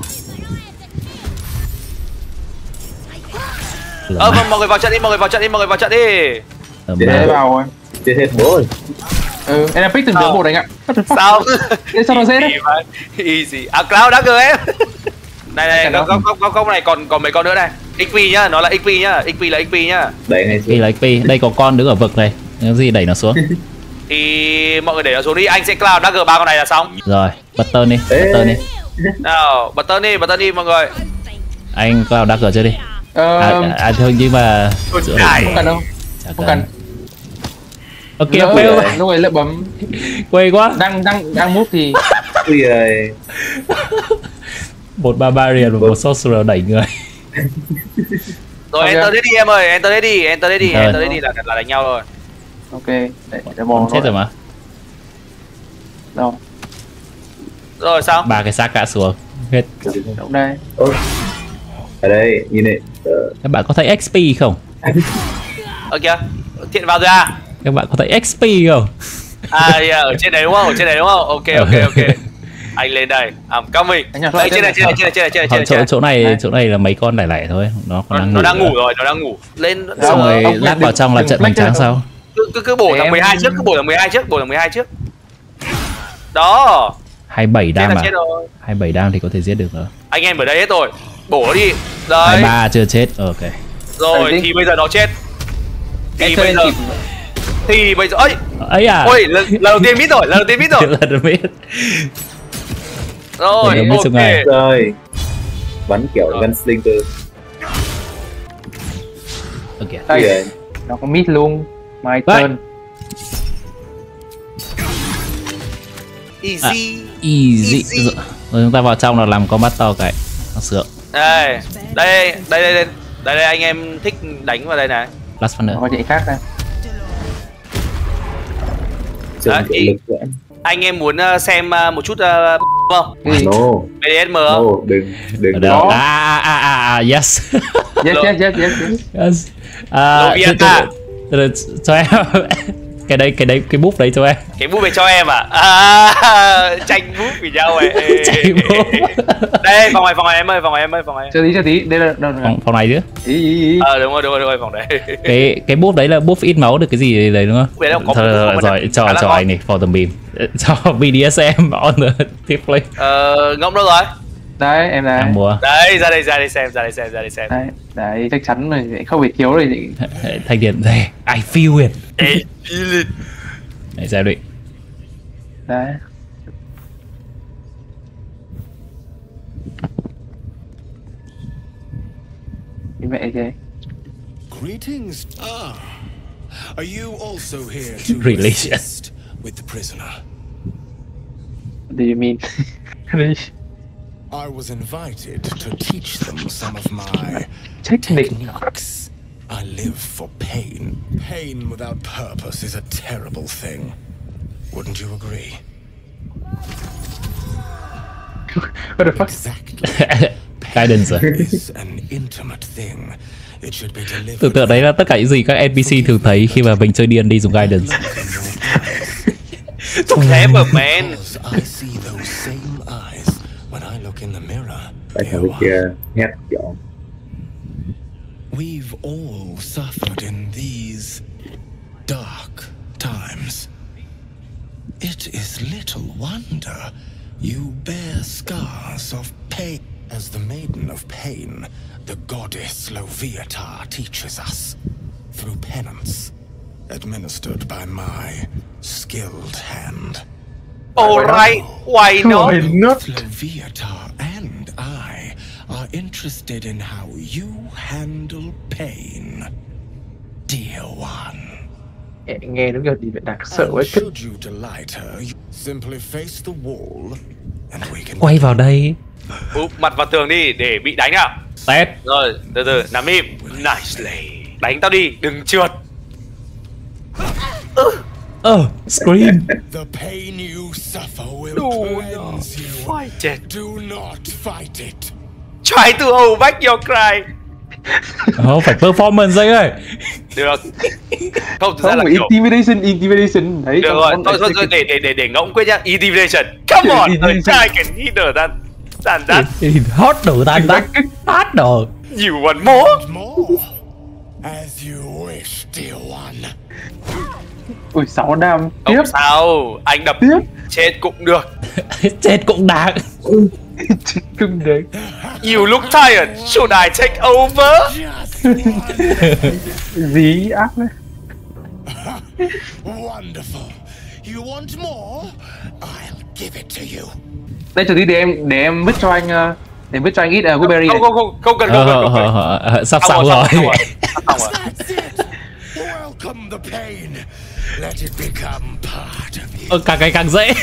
Ờ vâng, mọi người vào trận đi, mọi người vào trận đi, mọi người vào trận đi. Tầm Để ba. Để vào rồi. Chết hết bố rồi. Ừ, em đang pick từng Sao? tướng một anh ạ. What the fuck? Sao? Thế sao nó dễ đấy? Easy mà. Easy. À Cloud Dagger em. Này này, Cái đó. góc góc góc góc này còn còn mấy con nữa này. ích pê nhá, nó là ích pê nhá, ích pê là ích pê nhá. Đẩy ngay Đi xuống. là ích pê. Đây có con đứng ở vực này. Cái gì đẩy nó xuống. Thì mọi người để nó xuống đi, anh sẽ Cloud Dagger ba con này là xong. Rồi, bật tơn đi. Ê. Bật tơn đi. Nào, bật tên đi, bật tên đi mọi người. Anh Cloud Dagger chưa đi. Ờ, À, à thôi nhưng mà Ôi, Sửa trời. không cần đâu. chả Không cần. Ok, Lỡ- fail. lúc ấy lỡ bấm Quay quá. đang đang đang move thì Ui ơi. Một barbarian và một sorcerer đẩy người. Rồi Ok. enter đấy đi em ơi, enter đấy đi, enter đấy đi, Rồi. enter đấy đi là là đánh nhau rồi. ok. Để để bò Chết rồi mà. Đâu? Rồi sao? Ba cái xác cả xuống. Hết. Động đây. Ôi, Ở đây, nhìn này. Ờ. Các bạn có thấy ích pê không? Ở kìa, Thiện vào rồi à? Các bạn có thấy ích pê không? À, yeah, ở trên đấy đúng không? Ở trên đấy đúng không? Ok, ok, ok. Anh lên đây, I'm coming. Đây, trên này, trên này, trên này, trên này, trên này, trên này, chỗ, chỗ này, chỗ này là mấy con lẻ lẻ thôi, nó còn nó, đang nó ngủ, đang ngủ rồi, nó đang ngủ. Lên xong rồi lát vào trong là trận hoành tráng sau. Cứ cứ cứ bổ thằng mười hai trước, cứ bổ thằng mười hai trước, bổ thằng mười hai trước. Đó. hai mươi bảy đam à? hai mươi bảy đam thì có thể giết được rồi. Anh em ở đây hết rồi. Bổ đi. Đấy. hai mươi ba chưa chết. Ok. Rồi thì bây giờ nó chết. Thì bây giờ thì bây giờ ấy. Ấy à. Ôi, lần, lần đầu tiên biết rồi, lần đầu tiên biết rồi. Lần đầu biết. Rồi, ok. Rồi. Bắn kiểu gunslinger. Ok. Đây. Nó có mid luôn. My turn. Easy. À, easy. easy. Rồi chúng ta vào trong là làm combat to cái. Nó sướng. Đây, đây, đây, đây, đây, đây, đây, anh em thích đánh vào đây này. Last one nữa. Có chạy khác đây. Đấy, ý, anh em muốn uh, xem uh, một chút uh, không? No. bê đê ét em không? No, đừng, đừng. Đó. À, à, à, à, yes. Yes, yes, yes, yes, yes. Yes. À, cho em. Cái đây, cái đấy, cái búp đấy cho em. Cái búp này cho em à? À, tranh búp với nhau ấy. Tranh búp. Đây, phòng này, phòng này em ơi, phòng này em ơi, phòng này. Chờ tí, chờ tí, đây là đâu phòng, phòng này chứ? Ý, ý, ý. Ờ, đúng rồi, đúng rồi, đúng rồi, phòng đấy. Cái cái búp đấy là búp ít máu được cái gì đấy đúng không? Đấy là có thôi, thôi, rồi, cho cho anh này for the meme. Cho bê đê ét em on the tip play. Ờ, Ngỗng đâu rồi? Đấy, em đây. Em mua. Đấy, ra đây, ra đây xem, ra đây xem, ra đây xem. Đấy, đấy, chắc chắn rồi, không phải thiếu rồi gì. Thành điện đây, I feel it. I feel it. Đấy, ra đi. Đấy. Cái mẹ thế. Greetings. Ah, are you also here to Release. assist with the prisoner? What do you mean? I was invited to teach them some of my Technique. techniques. I live for pain. Pain without purpose is a terrible thing. Wouldn't you agree? What the fuck? Exactly. Guidance. It's an intimate thing. It should be delivered. Tưởng tượng đấy là tất cả những gì các en pê xê thường thấy khi mà mình chơi D and D dùng guidance. Clever man. I see those same eyes when I look in the mirror. Tại sao cái kia hét kiểu. We've all suffered in these dark times. It is little wonder you bear scars of pain. As the Maiden of Pain, the goddess Loviatar teaches us through penance, administered by my skilled hand. Alright, why not? Both Loviatar and I are interested in how you handle pain, dear one. Nghe đúng kiểu gì vậy, đáng sợ quá. Should you delight her, you simply face the wall and we can Quay vào đây. Úp mặt vào tường đi để bị đánh nào. Test. Rồi, từ từ, nằm im. Nicely. Đánh tao đi, đừng trượt. Ờ, uh, scream. The pain you suffer will Do cleanse not you. fight it. Do not fight it. Try to hold back your cry. Không phải performance anh ơi. Được. Không, thực ra Không là phải kiểu intimidation, intimidation. Đấy. được rồi, thôi thôi thôi để để để để Ngỗng quyết nhá. Intimidation. Come on, a child can hit her than than that. Hot đồ tan tắt. Hot đồ. You want more? More. As you wish, dear one. Ui, sáu đam. Tiếp. Không sao, anh đập Tiếp. chết cũng được. Chết cũng đáng. Chết cũng đấy. You look tired. Should I take over? Just one. Dí ác đấy. Wonderful. You want more? I'll give it to you. Đây chờ tí để em để em vứt cho anh uh, để vứt cho anh ít uh, Woodberry Không này. không không không cần không cần không cần. Sắp Xong xong rồi, rồi. xong rồi, xong rồi. That's it. Welcome the pain. Let it become part of you. Ờ, càng ngày càng dễ.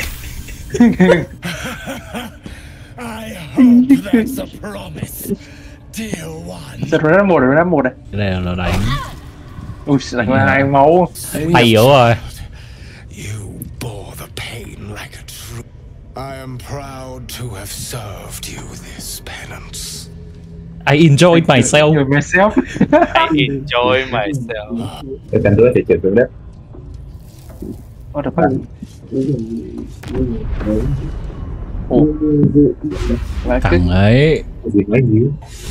I hope that's a promise, dear one. Giật nó một rồi, nó một này. Cái này là nó đánh. Ui, đánh là hai máu. Hay yếu rồi. You bore the pain like a true. I am proud to have served you this penance. I enjoy myself. Enjoy myself. I enjoy myself. Cái cần nữa thì trượt xuống đất. What the fuck? Ồ. Lại cái Thằng ấy. Gì nói gì?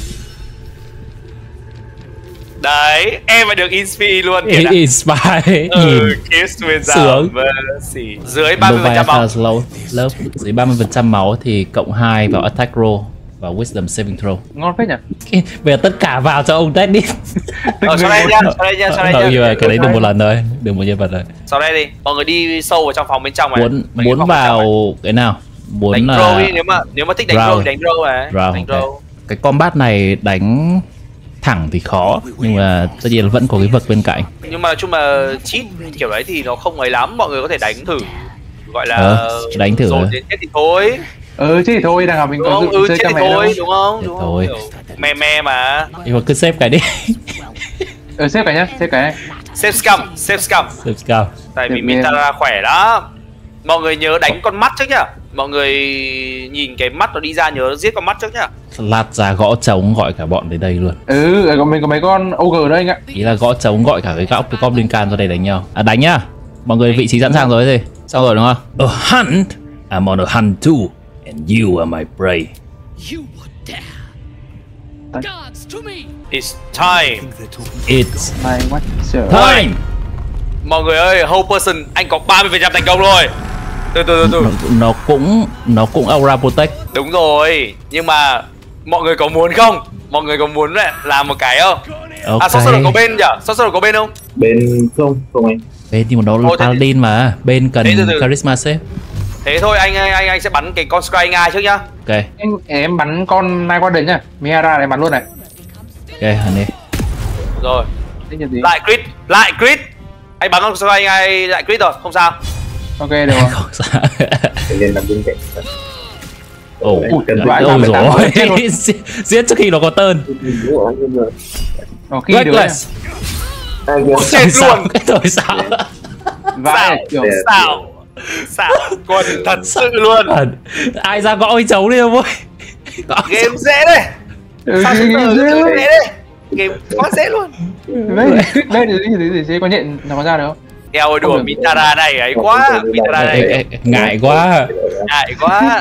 Đấy, em phải được inspire luôn kìa. It inspire. Ừ, Nhìn kiss without sướng. mercy. Dưới ba mươi phần trăm Nova máu. slow. Lớp dưới ba mươi phần trăm máu thì cộng hai vào attack roll và wisdom saving throw. ngon phết nhỉ? Bây giờ tất cả vào cho ông Ted đi. Ờ, sau đây nha, sau đây nha, sau đây Thôi, nha. nhưng mà cái đấy được một lần thôi, được một nhân vật rồi. Sau đây đi, mọi người đi sâu vào trong phòng bên trong này. Muốn Mấy cái muốn phòng bên trong này. vào cái nào? Muốn Đánh là roll đi, nếu mà nếu mà thích đánh Round. roll đánh roll này. Round, Đánh ok. roll. cái combat này đánh thẳng thì khó, nhưng mà tất nhiên là vẫn có cái vực bên cạnh. Nhưng mà nói chung là cheat kiểu đấy thì nó không ấy lắm, mọi người có thể đánh thử. Gọi là Ờ, đánh thử rồi rồi. đến chết thì thôi. Ừ chứ thì thôi, đằng nào mình Đúng có không? dự Ừ, chơi chết thì camera thôi, đâu. đúng không? Chết Đúng thôi. không? Kiểu Me me mà. Nhưng mà cứ xếp cái đi. Ừ, xếp cái nhá, xếp cái này. Save scum, save scum. Xếp cao. Tại vì Được Mintara khỏe lắm. Mọi người nhớ đánh con mắt trước nhá. Mọi người nhìn cái mắt nó đi ra nhớ giết con mắt trước nhá. Lát ra gõ trống gọi cả bọn đến đây luôn. Ừ, còn mình có mấy con ogre ở đây anh ạ. Ý là gõ trống gọi cả cái góc Goblin Can ra đây đánh nhau. À đánh nhá. Mọi người vị trí sẵn sàng rồi gì? Xong rồi đúng không? A hunt. I'm on a hunt too. And you are my prey. You would dare. Guards to me. It's time. It's Này, what? Sure. time. Mọi người ơi, whole person, anh có ba mươi phần trăm thành công rồi. Từ từ từ từ. Nó, nó cũng nó cũng aura protect. Đúng rồi, nhưng mà mọi người có muốn không? Mọi người có muốn lại làm một cái không? Ok. À, Sorcerer có bên nhỉ? Sorcerer có bên không? Bên không, không anh. Bên nhưng mà nó Thôi, là thế- paladin mà. Bên cần Thế từ từ. charisma save. Thế thôi, anh anh anh, anh sẽ bắn cái con Scry Ngai trước nhá. Ok. Em, em bắn con Night Warden nhá. Mihara này bắn luôn này. Ok, hẳn đi. Rồi, Thế như gì? lại crit, lại crit. Anh bắn con Scry Ngai lại crit rồi, không sao. Ok, được rồi. Không sao. Để lên làm bên cạnh. Ồ, Ui, cần loại ôi ba mươi tám rồi. chết luôn. Giết trước khi nó có turn. Đúng rồi, nhưng mà Có khi được nhá. Reckless. ai kìa. Chết Trời sao? luôn. Cái thời sao? Vãi kiểu Đẹp. Sao? Sao? Quân thật sự luôn. Ai ra gõ cái trống đi không ơi? Game dễ đấy. Ừ, Sao cái- chúng cái- ta cái- dễ đấy. Game quá dễ luôn. Đây, đây để để để xem có nhận nó có ra được không? Eo ơi đùa Không được. Mintara này ấy quá. Mintara Ê, này ê, ngại quá. ngại quá.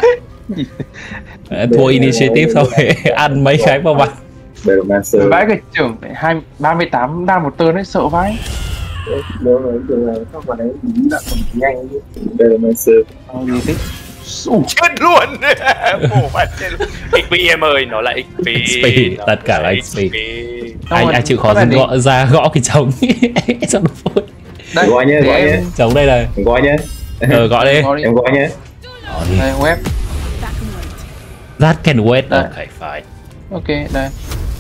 Thua initiative xong rồi ăn mấy cái vào mặt. Baromancer. Vãi cái trưởng hai ba mươi tám đam một turn ấy, sợ vãi. Nếu mà thường là các bạn ấy nghĩ là còn nhanh chứ. Baromancer. Ờ, gì thế? Ủ, Chết luôn. Ồ, phải chết luôn. ích pê em ơi, nó là ích pê. ích pê, nó tất cả là ích ích pê. pê. Xong Ai rồi, ai chịu khó các bạn dừng đi. gõ ra gõ cái trống cho nó vui. đây, Gọi nhé, để gọi em- nhé. Trống đây này. Em gọi nhé. Ờ gọi đi. Gọi đi. Em gọi nhé. Gọi đi. Đây, web. That can wait. Đây. Ok, fine. Ok, đây.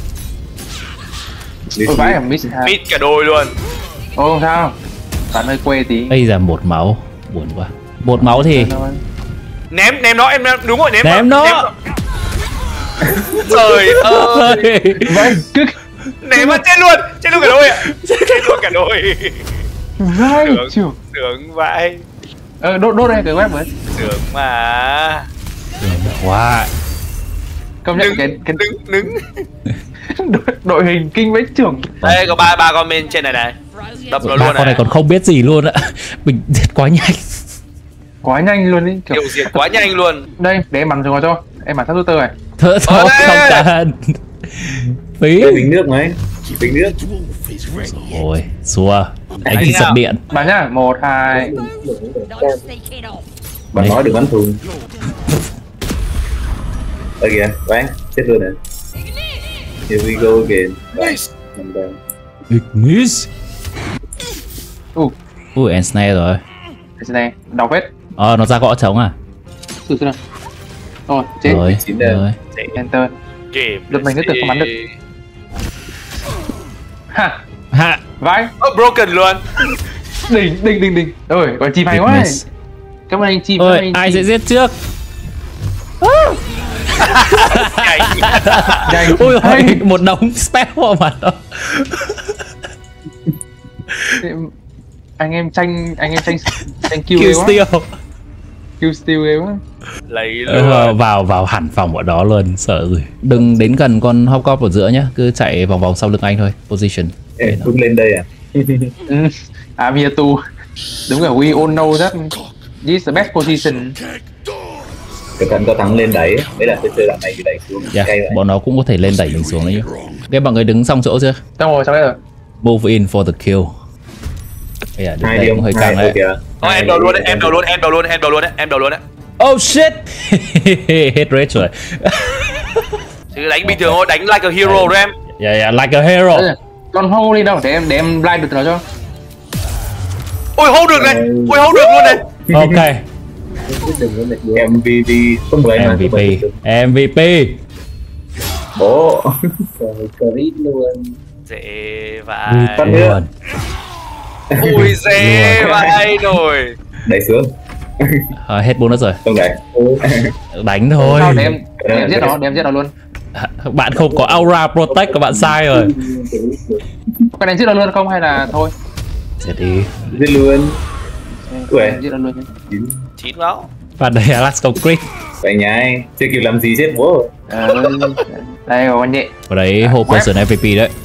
Đi Ôi xuống. vãi à, miss hai. Mít cả đôi luôn. Ô không sao. Bạn hơi quê tí. Bây giờ một máu, buồn quá. Một máu thì Thôi. Ném ném nó em ném- đúng rồi ném ném nó. Trời ơi. Vãi, cứ Ném mà chết luôn. Chết luôn cả đôi ạ. Chết luôn cả đôi. vãi Sướng. chịu. Sướng vãi. Ờ, đốt đốt đây cái web mới. Sướng mà. Quá. Công nhận Đứng cái cái đứng đứng. đội, đội hình kinh vách trưởng. Đây có ba ba con bên trên này này. Đập nó Ba luôn con này còn không biết gì luôn ạ. Mình giết quá nhanh. Quá nhanh luôn ý. Kiểu... Điều diệt quá nhanh luôn. Đây, để em bắn cho cho. Em bắn tháp Twitter này. Thôi thôi Ở không đây. cần. Phí. Đây, bình nước mấy. Bình nước. Wolf is ready. Ôi, xua. Anh Đánh thì nào. giật điện. Bắn nhá. Một, hai. Don't sneak it off. Bạn nói đừng bắn thùng. Ở kìa, bán. Chết luôn nè. Here we go again. Right. Nằm đây. Ignis. Ui, Ui, and snare rồi. cái này. Đọc hết. Ờ, nó ra gõ trống à? Thử xem nào. Rồi, chết. Rồi, Chín đây. rồi. Enter. Game. Đợt mình cứ tưởng không bắn được. Ha. Hạ. Vãi. Oh, broken luôn. Đỉnh, đỉnh, đỉnh, đỉnh. Rồi, còn chim hay quá này. Ignis. Cảm ơn anh chim. cảm ơn Ôi, anh ai chim. sẽ giết trước? Nhanh. Nhanh. Ui, Hay. ôi, một đống spell vào mặt đó. Anh em tranh, anh em tranh tranh kill Kill quá. steal. Kill steal ghê quá. Lấy luôn. Ờ, vào vào hẳn phòng ở đó luôn, sợ gì. Đừng đến gần con Hobgoblin ở giữa nhá, cứ chạy vòng vòng sau lưng anh thôi. Position. Ê, Phúc lên đây à? Ừ. I'm here too. Đúng rồi, we all know that this is the best position. Cái cần có thắng lên đẩy, đấy là cái chơi đoạn này bị đẩy xuống. Yeah, Cay vậy. bọn nó cũng có thể lên đẩy mình xuống đấy nhá. Ok, mọi người đứng xong chỗ chưa? Xong rồi, xong đấy rồi. Move in for the kill. Yeah, đứng Hai đây đi cũng hơi không? căng Hai đấy. kìa. Thôi em đầu luôn đấy, em đầu luôn, em đầu luôn, em đầu luôn đấy, em đầu luôn đấy. Oh shit. Hết rage rồi. Chứ đánh bình thường thôi, đánh like a hero rồi em. Yeah, yeah, like a hero. Đấy, con hold đi đâu để em để em blind được nó cho. Ôi hold được này, ôi hold được luôn này. Ok. em vê pê số mười mà. em vê pê. em vê pê. Bố. Dễ Phát vãi. nữa. Ui dễ vãi rồi. Đẩy xuống. À, hết bonus rồi. Không đẩy. Đánh thôi. Sao để em để em giết nó, để em giết nó luôn. Bạn không có aura protect của bạn sai rồi. Có đánh giết nó luôn không hay là thôi? Giết đi. Giết luôn. Ui. Em giết nó luôn nhé. Chín máu. Và đây là Last Concrete. Vậy nhái, chưa kịp làm gì chết bố. Ờ, đây rồi con nhẹ. Ở đấy À, whole person em vê pê đấy.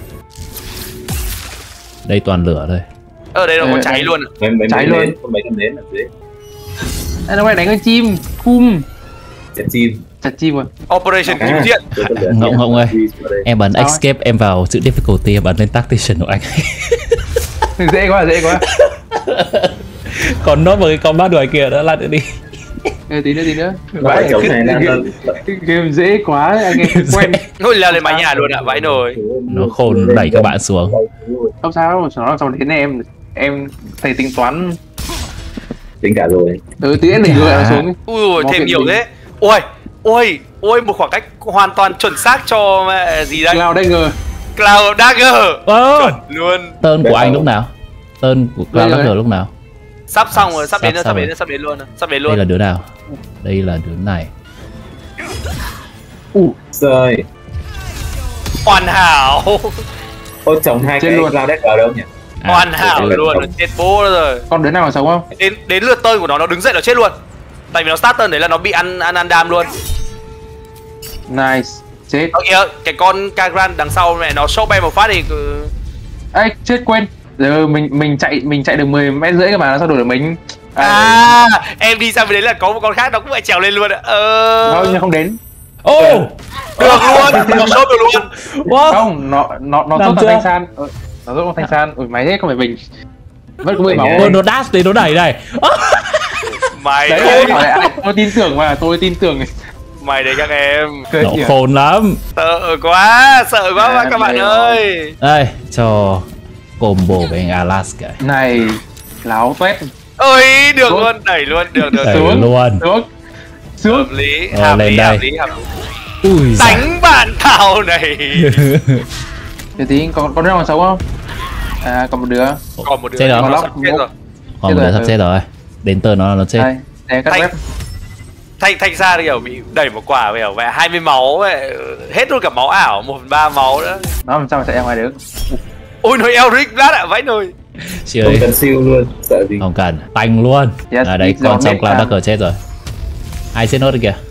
Đây toàn lửa thôi. Ở đây nó Ờ, có cháy đây. luôn. Mấy mấy Cháy mấy luôn. đến, có mấy con đến là dễ. Đây nó quay đánh con chim, cung, Chặt chim. chặt chim rồi. Operation À, Kim Thiện. Ngộng Ngộng ơi. Em bấm Sao ấy? escape, em vào chữ difficulty, em bấm lên tactician của anh. Dễ quá, dễ quá. Còn nó vào cái combat đuổi kia đã lát nữa đi. Ê, tí nữa tí nữa. Vãi kiểu này đang game, game dễ quá, anh em không quen. Ngồi leo lên mái nhà luôn ạ, vãi nồi. Nó khôn đẩy các bạn xuống. Không sao, nó xong đến em em thầy tính toán. tính cả rồi. Ừ, tí em đừng gửi nó xuống. Ui ôi, Nó thêm kiện nhiều gì? thế. Ôi, ôi, ôi một khoảng cách hoàn toàn chuẩn xác cho mẹ gì đây? Cloud Dagger. Cloud Dagger. Ơ, Chuẩn luôn. tên của anh lúc nào? Tên của Đây Cloud rồi. Dagger lúc nào? Sắp xong rồi, sắp Sắp đến rồi, sắp xong đến rồi. rồi, sắp đến luôn, sắp đến Đây luôn. là đứa nào? Đây là đứa này. Ủ, Rồi. Hoàn hảo. Ôi trồng hai Chết cái luôn. Cloud Deck vào đâu nhỉ? À, Hoàn hảo chết luôn, luôn. nó chết bố rồi. con đứa nào mà sống không? Đến đến lượt tên của nó nó đứng dậy nó chết luôn. Tại vì nó start turn đấy là nó bị ăn ăn ăn đam luôn. Nice. Chết. Ở kìa, cái con Kagran đằng sau mẹ nó show bay một phát thì cứ- Ê, chết quên. Giờ mình mình chạy mình chạy được mười mét rưỡi cơ mà nó sao đuổi được mình. À, em đi sang bên đấy là có một con khác nó cũng phải trèo lên luôn ạ. Ờ. Không, nhưng không đến. Ô! Được luôn, nó show được luôn. Wow! Không, nó nó nó Làm tốt chưa? thằng thanh san. Ừ, nó tốt thằng thanh san. Ui mày thế không phải mình. Vẫn có mười máu. Ôi, nó dash đến nó đẩy này. Mày Đấy, đấy, hỏi ai, tôi tin tưởng mà, tôi tin tưởng. mày đấy các em. Cười Nó nhỉ? khôn lắm. Sợ quá, sợ quá À, các bạn đây ơi. Đây, cho combo với anh Alaska. Này, láo tuét. Ôi, được Xuống. luôn, đẩy luôn, được được. Đẩy Xuống. luôn. Xuống. Xuống. Hợp lý, Ờ, hợp lên lý, đây. hợp lý, hợp lý. Ui giời. Đánh bạn thảo này. Để tí, con con đứa nào còn sống không? À, còn một đứa. Còn một đứa Chết rồi. nó Nó sắp lóc- chết rồi. Còn Chết một đứa rồi, sắp ừ. chết rồi. Đến tờ nó là nó chết. Đây, đây các Thanh- web. Thanh Thanh ra kiểu bị đẩy một quả kiểu vậy hai mươi máu vậy, hết luôn cả máu ảo, một phần ba máu nữa. Nó làm sao mà chạy ra ngoài được? Ôi nó Elric lát ạ, vãi nồi. Chị Không ơi, cần siêu luôn, sợ gì. không cần. Tanh luôn. Yes, À đấy, it's con your trong next Cloud time. Dagger chết rồi. Ai chết nốt rồi kìa.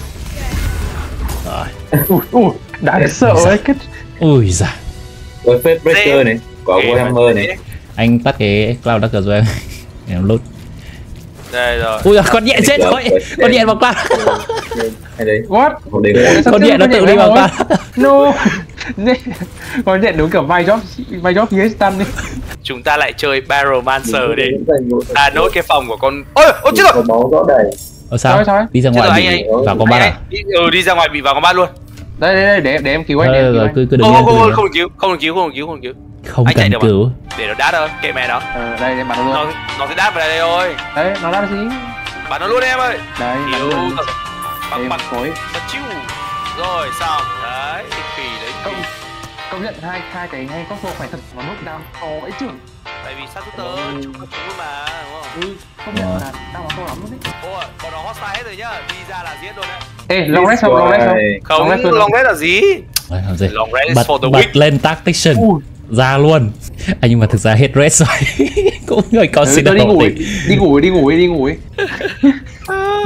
Rồi. Ui, ui, đáng sợ ấy. Cái Ui giời. Với Fate Breaker này, có Warhammer này. Anh tắt cái Cloud Dagger cho em. Em lút. Đây rồi. Ui giời, con nhện chết rồi. Con nhện vào Cloud. Hay đấy. what? Không đến Ủa, sao Con chết nhện nó con tự nhện đi vào rồi? Cloud. No. Con nhện đúng kiểu vai job, vai job ghế stand đi. Chúng ta lại chơi Baromancer đi. À nốt cái phòng của con. Ôi, ôi chết Có rồi. máu rõ đầy. Ở sao? Sao, sao? Đi ra Chết rồi ngoài anh bị anh. vào combat Anh, à? anh, đi, ừ, đi ra ngoài bị vào combat luôn. Đây, đây, đây, để, để em cứu anh, để Rồi, em cứu rồi, anh. cứ cứ đứng Không yên, không cứ không đứng không được cứu, không được cứu, không được cứu, không được cứu. yên. Không Anh chạy cần được mà. cứu. Để nó đát thôi, kệ mẹ nó. Ờ, đây, để bắn nó Nó luôn. nó sẽ đát vào đây thôi. Đấy, nó đáp gì? Bắn nó luôn em ơi. Đây, bắn Cứu. luôn. Bắn Em bắn khối. bắn chiu. Rồi xong. Đấy, thì kỳ đấy. Công, công nhận hai hai cái hai góc độ phải thật nó nốt đam to ấy trưởng. Tại vì sát tớ chúng nó chúng mà, đúng không? Ừ, công nhận là đam nó to lắm luôn đấy. Ôi, bọn nó hostile hết rồi nhá, đi ra là giết luôn đấy. Ê, long rest không, long rest không? Không, Long rest luôn. long rest là gì? Rồi, làm gì? Long rest Bật, for the bật weak. lên tactician. Ui. Ra luôn. À, nhưng mà thực ra hết rest rồi. Cũng hơi Ừ, tôi consider đi ngủ, đi. đi ngủ, đi ngủ, đi ngủ.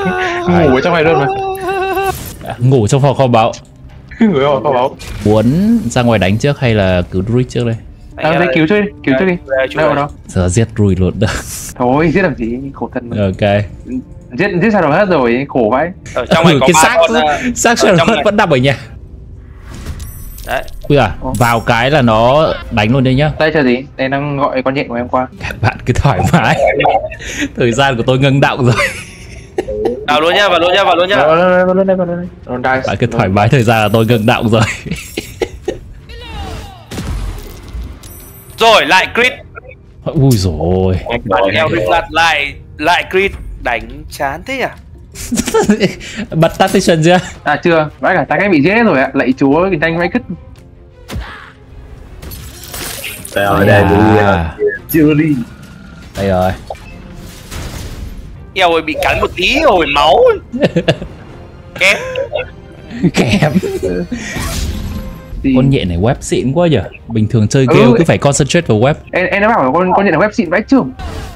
Ngủ ở trong này luôn mà. Ngủ trong phòng kho báu. Ngủ ở phòng kho báu. Muốn ra ngoài đánh trước hay là cứu Druid trước đây? À, đây cứu trước đi, cứu trước đi. Đâu đâu? Giờ giết Druid luôn được. Thôi giết làm gì, khổ thân. Ok. Giết giết sao hết rồi, khổ vãi. Ở trong này ừ, có cái ba xác con, uh, xác Shadowheart vẫn nằm ở nhà. Đấy. Ui à, vào cái là nó đánh luôn đây nhá. Đây chờ gì? Đây đang gọi con nhện của em qua. Các bạn cứ thoải mái. Thời gian của tôi ngưng động rồi. Vào luôn nhá, vào luôn nhá, vào luôn nhá. Vào luôn, vào luôn đây, vào luôn đây. Bạn cứ thoải mái, thời gian là tôi ngưng động rồi. Rồi lại crit. Ui rồi. Bạn eo đứt lặt lại lại crit, đánh chán thế à? Bật station chưa? À chưa, vãi cả ta cái bị giết rồi ạ. Lạy chúa cái tranh vãi cứt. Đây rồi, đây À. chưa đi. Đây rồi. Eo ơi bị cắn một tí rồi máu. Kém. Kém. Thì... Con nhện này web xịn quá nhỉ. Bình thường chơi game ừ. cứ phải concentrate vào web. Em em đã bảo là con con nhện là web xịn vãi chưởng.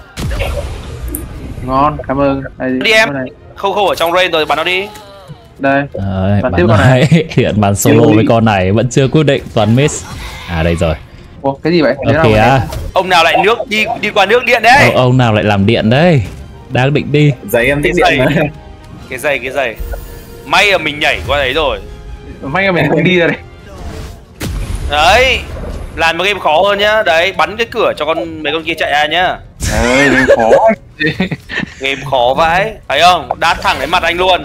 Ngon, cảm ơn. Đây, Đi em. Không không ở trong rain rồi, bắn nó đi. Đây. Đấy, Bắn bạn tiếp con này hiện bàn solo với con này vẫn chưa quyết định, toàn miss. À đây rồi. Ủa, cái gì vậy? Ok á. Ông nào lại nước đi đi qua nước điện đấy. Ông, ông nào lại làm điện đấy? Đang định đi. Giày em thích Cái điện mà. Cái giày cái giày. May là mình nhảy qua đấy rồi. May là mình không đi ra đây. Đấy. Làm một game khó hơn nhá. Đấy, bắn cái cửa cho con mấy con kia chạy ra nhá. Ơi, game khó. Game khó vãi. Thấy không? Đát thẳng đến mặt anh luôn.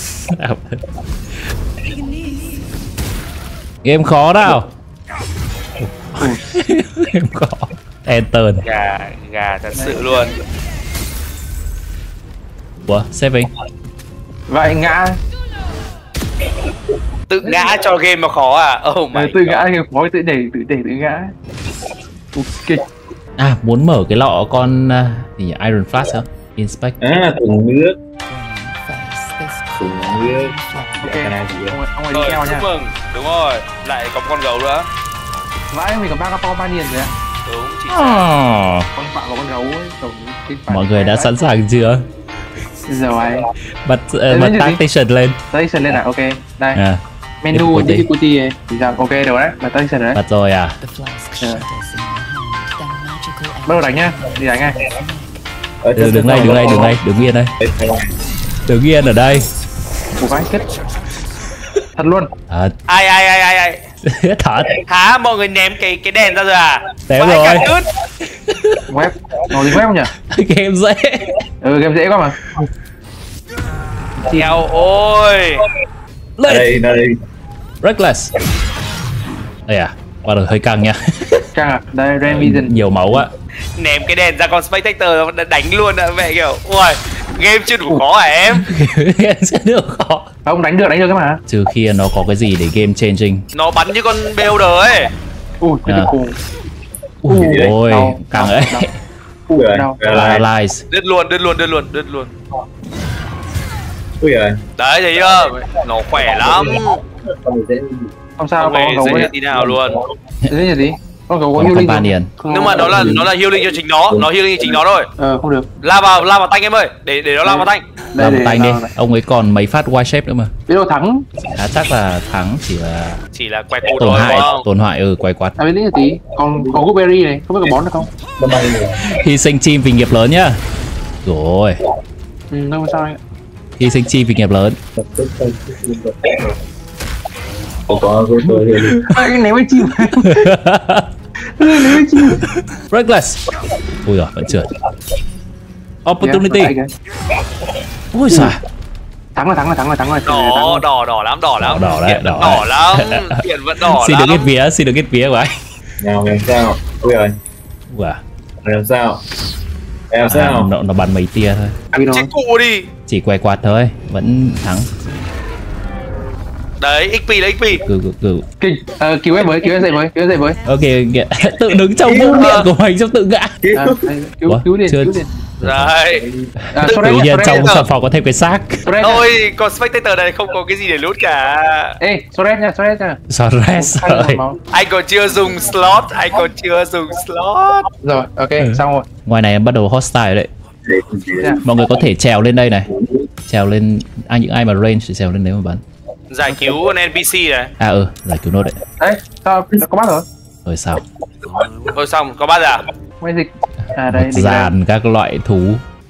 Game khó nào. Game khó. Enter. Gà gà thật sự luôn. Ủa, saving. Vậy ngã. Tự ngã cho game mà khó à? Oh my Ừ, tự ngã game khó, tự đẩy, tự đẩy, tự ngã. Ok. À, muốn mở cái lọ con uh, gì nhỉ? Iron Flask hả? Inspect. À, thùng nước. Thùng nước. Ok. Cái này gì Ông, ông ấy đi Rồi, theo chúc nha. mừng. Đúng rồi. Lại có một con gấu nữa. Vãi, mình còn ba con ba niên rồi ạ. Đúng, chính Oh. Con phạ và con gấu ấy. Tổng cái phạ. Mọi người đã sẵn sàng chưa? Rồi. Bật uh, bật station lên. Station lên à? Ok. Đây. À, Menu difficulty. difficulty ấy. Thì sao? Ok rồi đấy. Bật station rồi đấy. bật rồi à? Bắt đầu đánh nhá. Đi đánh ngay. Đứng, đứng đây, đứng đây, đứng đây, đứng yên đây. Đứng yên ở đây. Ủa vãi kết. Thật luôn. À, Ai ai ai ai ai. thật. Hả, mọi người ném cái cái đèn ra rồi à? Ném Vãi rồi. cả cứt. Web. Ngồi đi web không nhỉ? Game dễ. Ừ, game dễ quá mà. Eo ôi. Ở đây, ở đây. Reckless. Đây à, qua được hơi căng nha. Căng à? Đây, Ren Vision. Nhiều máu á. Ném cái đèn ra con Spectator nó đánh luôn ạ. Mẹ kiểu, ui, game chưa đủ khó hả em? Game sẽ được khó. Không, đánh được, đánh được cái mà. Trừ khi nó có cái gì để game changing. Nó bắn như con Beholder ấy. Ui, cái À. khủng. Ui đấy? ôi, Đau, căng đau, ấy. đau. Ui rồi. Đâu? Paralyze. Đứt luôn, đứt luôn, đứt luôn, đứt luôn. Ui rồi. Đấy, thấy chưa? Nó khỏe lắm. Không sao, Không có hề con gấu dễ ấy. tí nào luôn. Dễ là gì? Con gấu có Con healing không? companion. Không. Nhưng mà nó là nó là healing cho chính nó, nó healing cho chính nó thôi. Ờ, không được. La vào, la vào tanh em ơi, để để nó la vào tanh. Đây, Làm để- tay đi. nào này. Ông ấy còn mấy phát wild shape nữa mà. Biết đâu thắng. À, chắc là thắng chỉ là Chỉ là quẹt cụt tổn thôi hại, đúng không? tổn hại ừ quay quạt. À, biết lý là tí. Còn có Gooberry này, không biết có bón được không? Hy sinh chim vì nghiệp lớn nhá. Rồi, Ừ, không sao anh ạ. hy sinh chim vì nghiệp lớn. Có có có Anh ném cái chim. Ném cái chim. Reckless. Ui giời, vẫn trượt. Opportunity. Yeah, Ui giời. thắng rồi, thắng rồi, thắng rồi, thắng rồi. Đỏ, đỏ, đỏ lắm, đỏ lắm. Đỏ đấy, Hiện đỏ đỏ đấy. lắm, hiện vẫn đỏ Xin được lắm. ít vía, xin được ít vía của anh. nào làm sao? Ui rồi. Wow. Làm sao? Làm À, sao? nó, nó bắn mấy tia thôi. Ăn Chết cụ đi. Chỉ quay quạt thôi, vẫn thắng. Đấy, ích pê là ích pê. Cử cử cử. Kinh. Ờ, cứu em với, cứu em dậy với, cứu em dậy với. Ok, kìa. Tự đứng trong Cứu vũng à. điện của mình xong tự ngã. À, đây, cứu, Ủa, cứu điện, chưa- cứu điện. Đấy. À, Tự Sores Tự nhá, nhiên Sores trong nhá. sập phòng có thêm cái xác. Sores nhá. Ôi, con Spectator này không có cái gì để loot cả. Ê, Sores nha, Sores nha. Sores Hai rồi. giọt máu. Anh còn chưa dùng slot, anh còn chưa dùng slot. Rồi, ok, Ừ. xong rồi. Ngoài này em bắt đầu hostile rồi đấy. Để gì đấy. Dạ. Mọi người có thể trèo lên đây này. trèo lên ai những ai mà range thì trèo lên đấy mà bắn. Giải cứu con en pê xê này. À ừ, giải cứu nốt đấy. Đấy, sao có bắt rồi? Rồi sao? Thôi xong, có bắt à? Mấy dịch. À đây, dàn các loại thú.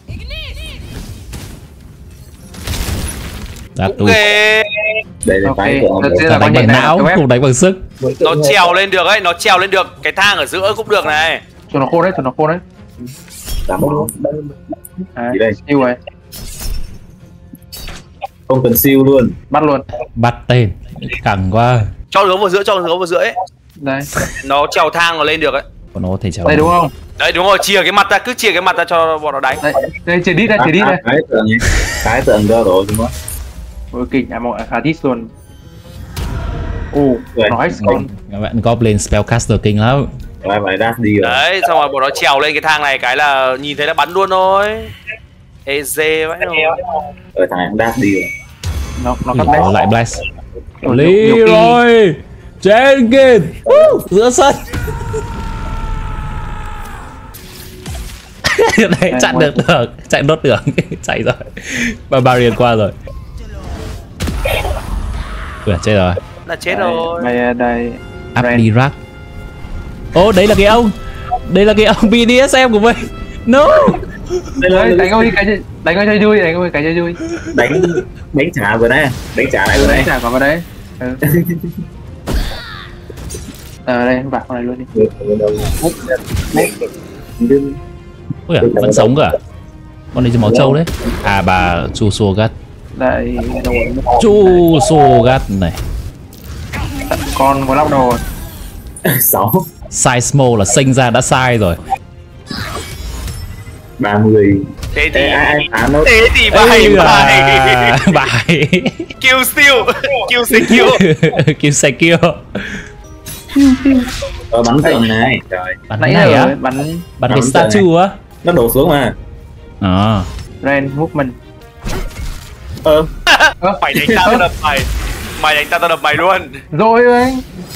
Đắc Ok. Đây là cái của ông. Đánh bằng não, không đánh bằng sức. Nó trèo lên được ấy, nó trèo lên được. Cái thang ở giữa cũng được này. Cho nó khô đấy, cho nó khô đấy. Đảm bảo. À, Gì đây? siêu rồi. Không cần siêu luôn. Bắt luôn. Bắt tên. Cẳng quá. Cho hướng vào giữa, cho hướng vào giữa ấy. Đây. Nó trèo thang nó lên được ấy. Còn nó có thể trèo. Đây đúng không? Đấy đúng rồi, chia cái mặt ra, cứ chia cái mặt ra cho bọn nó đánh. Đây, đây chia đít đây, chia đít đây. Cái tượng nhỉ? Cái tượng ra rồi đúng không? Ôi kinh, à một khá đít luôn. Ồ, nói con. Các bạn Goblin Spellcaster kinh lắm. Lại phải dash đi rồi. Đấy, xong rồi bọn nó trèo lên cái thang này cái là nhìn thấy là bắn luôn thôi. Ê dê vậy rồi. Ở thằng này dash đi rồi. Nó nó cắt Nó đấy. lại blast. Ôi, Leroy Jenkins giữa sân. Này chặn được đường, chạy đốt đường, chạy rồi. Barbarian qua rồi. Ủa chết rồi. Là chết rồi. Đây đây. Abdirak. Ô đấy là cái ông. Đây là cái ông bê đê ét em của mình. No. Đấy, đánh ông đi cái đánh ông chơi vui, đánh ông cái chơi vui. Đánh đánh trả vừa nãy, đánh trả lại vừa nãy. Đánh trả còn vào đấy. Ừ. Ờ đây, vạc con này luôn đi. Ôi à, vẫn sống cả. Con này chỉ máu trâu đấy. À bà Chu Sogat. Đây, Chu Sogat này. con có lóc đầu. Sáu. Sai small là sinh ra đã sai rồi. ba mươi. Thế thì ai phá nó. Thế thì bài bài. Bài. Kill steal, kill secure. Kill secure. Ờ bắn tượng này. Trời. Bắn cái này á? Bắn Bắn cái statue á? Nó đổ xuống mà. À. Ren movement. Ờ. Mày đánh tao tao đập mày. Mày đánh tao tao đập mày luôn. Rồi ơi.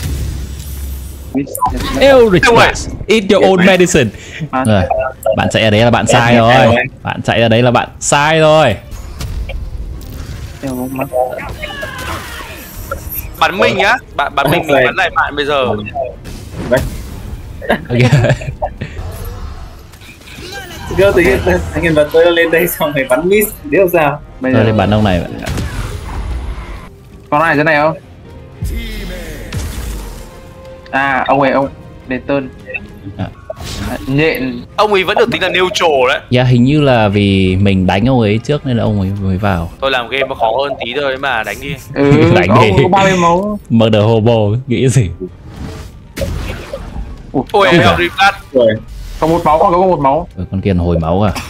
Eldritch Blast. Eat your own medicine. Rồi. Bạn chạy ở đấy là bạn sai rồi. Bạn chạy ở đấy là bạn sai rồi. Bắn mình á, bạn bắn mình mình bắn lại bạn bây giờ. Cơ tự nhiên anh nhân vật tôi lên đây xong rồi bắn miss, biết sao? Bây giờ đi bắn ông này. Con này thế này không? À ông ấy ông Denton. À. Nhện. Ông ấy vẫn được tính là neutral đấy. Dạ hình như là vì mình đánh ông ấy trước nên là ông ấy mới vào. Tôi làm game nó khó hơn tí thôi mà đánh đi. Ừ, đánh có, đi. có ba mươi máu. Murder Hobo nghĩ gì? Ôi em help reflat rồi. Có một máu, còn có một máu. Ừ, con kia là hồi máu à?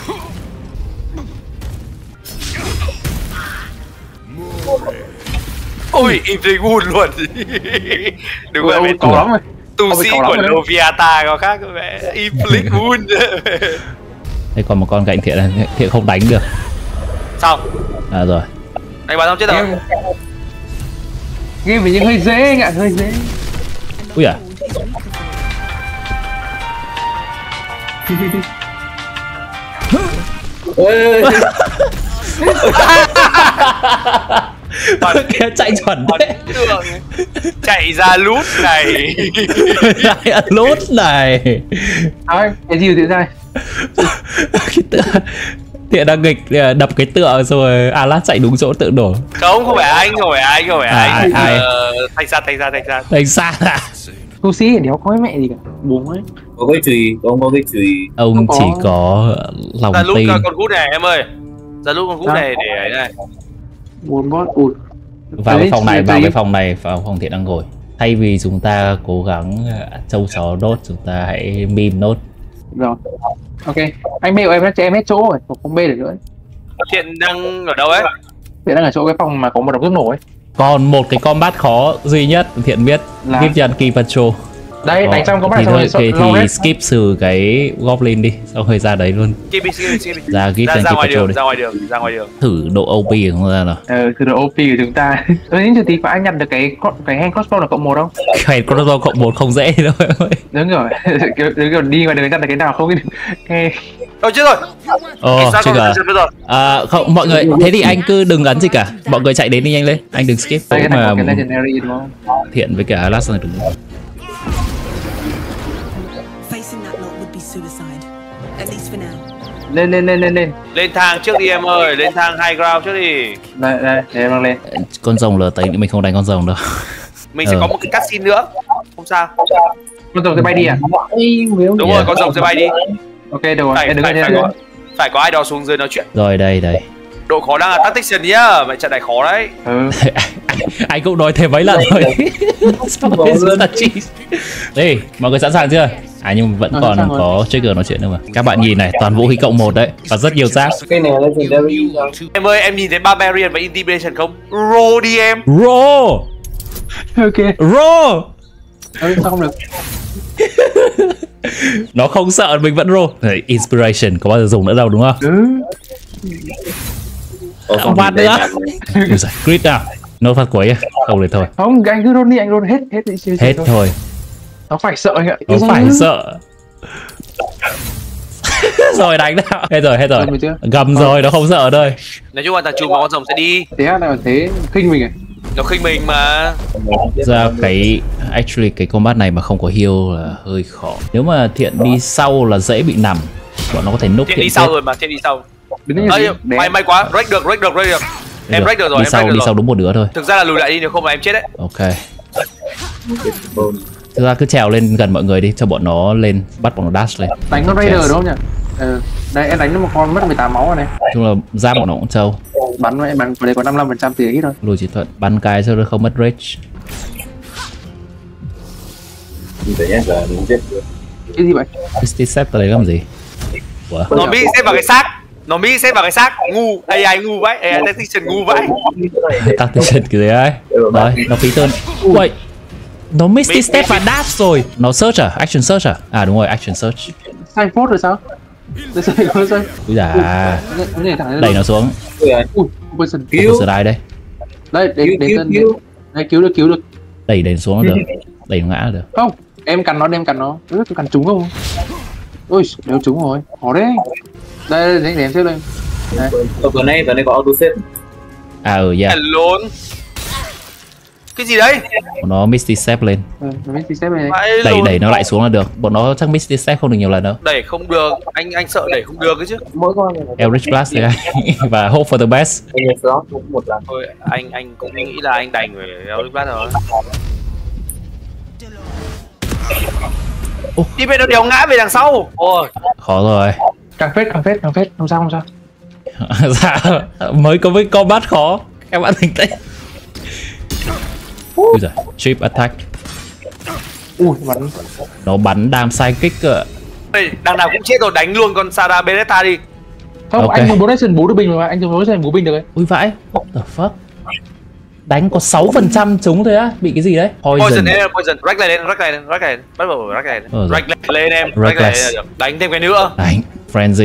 Ôi Inflict Wound luôn. Đúng rồi, rồi, có lắm rồi. Tu sĩ của Loviata có khác mẹ. Inflict Wound. Đây còn một con cạnh thiện là thiện không đánh được. Sao? À rồi. Anh bắn xong chết rồi. Game vì những hơi dễ anh ạ, hơi dễ. Ui à. Kia chạy chuẩn thế. Chạy ra lút này. Chạy lút này. Thôi, cái gì diễn ra? Cái tựa Thiện đang nghịch đập cái tựa rồi Alas chạy đúng chỗ tự đổ. Không, không phải anh, không phải anh, không phải à, anh. Ai? Ờ, thanh sát, thanh sát, thanh sát. Thanh sát à? Tu sĩ đéo có cái mẹ gì cả, buồn ấy. Có cái chùy, ông có cái chùy. Ông có. Chỉ có lòng ra tin. Ra con gút này em ơi. Ra lúc con gút này để ấy này. Buồn bót ụt. Vào cái phòng này, vào cái phòng này, vào phòng Thiện đang ngồi. Thay vì chúng ta cố gắng trâu chó đốt, chúng ta hãy meme nốt. Rồi. Ok, anh B của em đã cho em hết chỗ rồi, không B được nữa. Thiện đang ở đâu ấy? Thiện đang ở chỗ cái phòng mà có một đống nước nổ ấy. Còn một cái combat khó duy nhất Thiện biết là Give Yan Key Patrol. Đây, đánh xong có bắt thì, thì, thì skip từ cái Goblin đi, xong rồi ra đấy luôn. Skip đi, skip đi, skip đi. Ra Give Yan Ra Key ngoài Patrol đường, đi. ra ngoài đường, ra ngoài đường. Thử độ ô pê của chúng ta nào. Ờ, thử độ ô pê của chúng ta. Tôi đến từ tí có ai nhận được cái cái hand crossbow là cộng một không? Hand crossbow cộng một không dễ đâu em ơi. Đúng rồi, kiểu, kiểu đi ngoài đường nhận được cái nào không biết. Nghe Ôi chết rồi. Ồ, Sao chưa còn cả. chưa biết rồi. À, không, mọi người, thế thì anh cứ đừng ấn gì cả. Mọi người chạy đến đi nhanh lên. Anh đừng skip Đây chỗ cái này mà có cái legendary đúng không? Thiện với cả Last này đúng không? Facing that lot would be suicide, at least for now. Lên lên lên lên lên. Lên thang trước đi em ơi, lên thang high ground trước đi. Đây đây, để em mang lên. Con rồng lờ tấy mình không đánh con rồng đâu. Mình sẽ Ờ. có một cái cutscene nữa. Không sao. Con rồng sẽ bay đi à? Đúng Yeah. rồi, con rồng sẽ bay đi. Ok được rồi, Phải em đứng phải ở phải trên. có phải có ai đó xuống dưới nói chuyện. Rồi đây đây. Độ khó đang là tactician nhá, mày trận này khó đấy. Ừ. Anh cũng nói thêm mấy lần rồi. Sao bây giờ là chi? Đây, mọi người sẵn sàng chưa? À nhưng mà vẫn Ờ, còn sẵn sàng có trigger nói chuyện nữa mà. Các bạn nhìn này, toàn vũ khí cộng một đấy và rất nhiều giáp. Cái này là legendary. Em ơi, em nhìn thấy Barbarian và Intimidation không? Roll đi em. Roll! Ok. Roll! Ừ, sao không được? Nó không sợ mình vẫn roll. Đấy, Inspiration có bao giờ dùng nữa đâu đúng không? Ừ. Không phát nữa. Ui giời, crit nào. Nốt phát cuối à? Không được thôi. Không, anh cứ roll đi, anh roll hết hết đi chơi. Hết thôi. Nó phải sợ anh ạ. Nó phải sợ. Rồi đánh nào. Hết rồi, hết rồi. Gầm rồi chưa? Gầm rồi, nó không sợ đây. Nói chung là thằng chùm và con rồng sẽ đi. Thế nào thế khinh mình à? Nó khinh mình mà. Ra cái actually cái combat này mà không có heal là hơi khó. Nếu mà Thiện đi sau là dễ bị nằm. Bọn nó có thể núp Thiện Thiện đi sau chết. rồi mà, Thiện đi sau. Đứng như Ơi, thế. may may quá, break được, break được, break được. Được Em rồi. break được rồi, Đi em sau, break được đi rồi. sau đúng một đứa thôi. Thực ra là lùi lại đi, nếu không là em chết đấy. Ok. Thực ra cứ trèo lên gần mọi người đi cho bọn nó lên, bắt bọn nó dash lên. Đánh con Raider đúng không nhỉ? Ừ. Đây em đánh nó một con mất mười tám máu rồi này. Nói chung là giáp bọn nó cũng trâu. Bắn em bắn vào đây có năm mươi lăm phần trăm tiền ít thôi. Lùi chiến thuật, bắn cái cho nó không mất rage. Để nhé, giờ mình giết. Cái gì vậy? Misty Step tới đấy làm gì? Ủa? Nó Mỹ xếp vào cái xác. Nó Mỹ xếp vào cái xác. Ngu, a i ngu vãi, a i tactician ngu vãi. Tactician cái gì ấy? Đấy, nó phí tên. Ui, nó Misty Step và dash rồi. Nó search à? Action search à? À đúng rồi, action search. Sai phốt rồi sao? Đây sai có sai. Úi da, Nó nhảy thẳng lên. đẩy nó xuống. Ui, Wilson. Cứu. Sửa đai đây. Đây, đến Cứu, đến cứu, đến. cứu. Đây cứu được cứu được. Đẩy đẩy xuống nó được. Đẩy nó ngã được. Không, em cắn nó, em cắn nó. Ừ, tôi cắn trúng không? Ui, nếu trúng rồi. Khó đấy. Đây, đây, để em xếp lên. Đây. Ờ, vừa nay vừa nay có auto save. À ừ, yeah. Lốn. Cái gì đấy? Bọn nó Misty Step lên. Ừ, nó biết xếp lên. Vãi Đẩy lồn. đẩy nó lại xuống là được. Bọn nó chắc Misty Step không được nhiều lần đâu. Đẩy không được, anh anh sợ đẩy không được cái chứ. Mỗi con này Eldritch Blast đấy anh. Và hope for the best. anh nhớ slot cũng một lần. Thôi anh anh cũng nghĩ là anh đành phải đéo bắt rồi. Đi về nó đéo ngã về đằng sau. Ôi, Khó rồi. Càng phết, càng phết, càng phết. Không sao, không sao. Dạ, mới có với combat khó. Các bạn bình tĩnh. Ui giời, chip attack. Ui, bắn. Nó bắn đam psychic cơ. Ê, đằng nào cũng chết rồi, đánh luôn con Sara Beretta đi. Không, Ok. anh dùng bố Nation bố được bình rồi mà, anh dùng bố Nation bố bình được ấy. Ui vãi, what the fuck. Đánh có sáu phần trăm trúng thôi á. Bị cái gì đấy? Poison Poison. em, poison, rack này lên, rack này lên, rack này lên. Bắt đầu rack này lên. Ờ, rồi. Rack lên em, rack này Reckless. lên được. Đánh thêm cái nữa. Đánh, frenzy.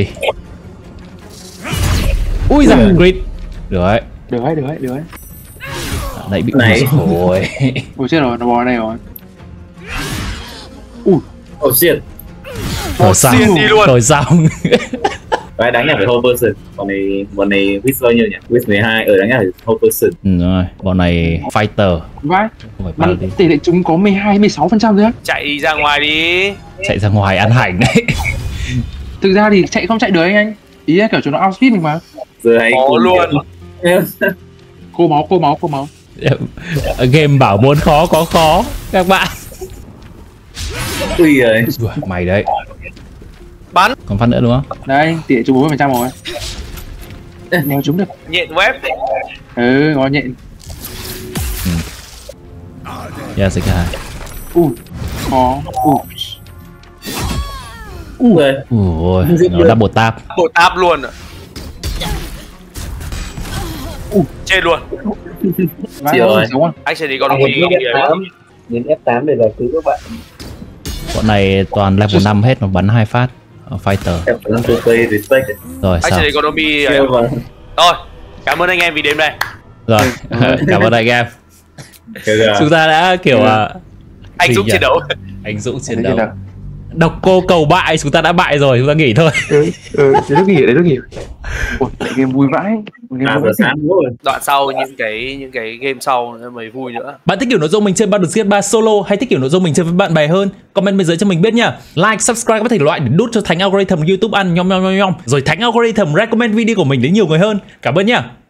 Ui giời, grid. Được đấy. Được ấy, được ấy, được ấy. Đấy bị Này. rồi. Ui chết rồi, nó bò đây rồi. Ui, Oh shit. Rồi xong, xiên đi luôn. rồi xong. Cái đánh là phải hold person. Còn này bọn này whiz bao nhiêu nhỉ? Whiz mười hai ở đánh là phải hold person. Ừ, rồi, bọn này fighter. vãi. Không phải Bắn paladin. tỷ lệ chúng có mười hai, mười sáu phần trăm thôi á. Chạy ra ngoài đi. Chạy ra ngoài ăn hành đấy. Thực ra thì chạy không chạy được anh anh. Ý là kiểu chúng nó outspeed mình mà. Giờ hay Khó luôn. Cô máu, cô máu, cô máu. Game bảo muốn khó có khó các bạn. Ui rồi. Ui, mày đấy. Bắn. Còn phát nữa đúng không? Đây, tỷ lệ chúng bốn mươi phần trăm rồi. Nếu chúng được. Nhện web. Ừ, có nhện. Yeah, xích hai. Ui, khó. Ui. Ui rồi. Ui, nó double tap. Bộ táp luôn. Ui. Chết luôn. Vãi, Chịu nó rồi. sống à? Actually còn Nhìn đồng ý không F tám. Nhìn F tám để giải cứu các bạn. Bọn này toàn level năm hết, nó bắn hai phát. Ở fighter. F tám to play respect. Rồi sao? Actually còn đồng ý. Kêu mà. Rồi, cảm ơn anh em vì đêm nay. Rồi, cảm ơn anh em. Kêu kìa. Chúng ta đã kiểu à, Anh gì Dũng nhỉ? chiến đấu. Anh Dũng chiến Anh đấu. chiến đấu. Độc cô cầu bại, chúng ta đã bại rồi, chúng ta nghỉ thôi. Ừ, ừ, để rất nghỉ, để rất nghỉ. Ôi, game vui vãi. À, giờ sáng rồi. Đoạn sau những cái những cái game sau nữa mới vui nữa. Bạn thích kiểu nội dung mình chơi Baldur's Gate ba solo hay thích kiểu nội dung mình chơi với bạn bè hơn? Comment bên dưới cho mình biết nha. Like, subscribe có thể loại để đút cho Thánh Algorithm YouTube ăn nhom nhom nhom nhom. Rồi Thánh Algorithm recommend video của mình đến nhiều người hơn. Cảm ơn nha.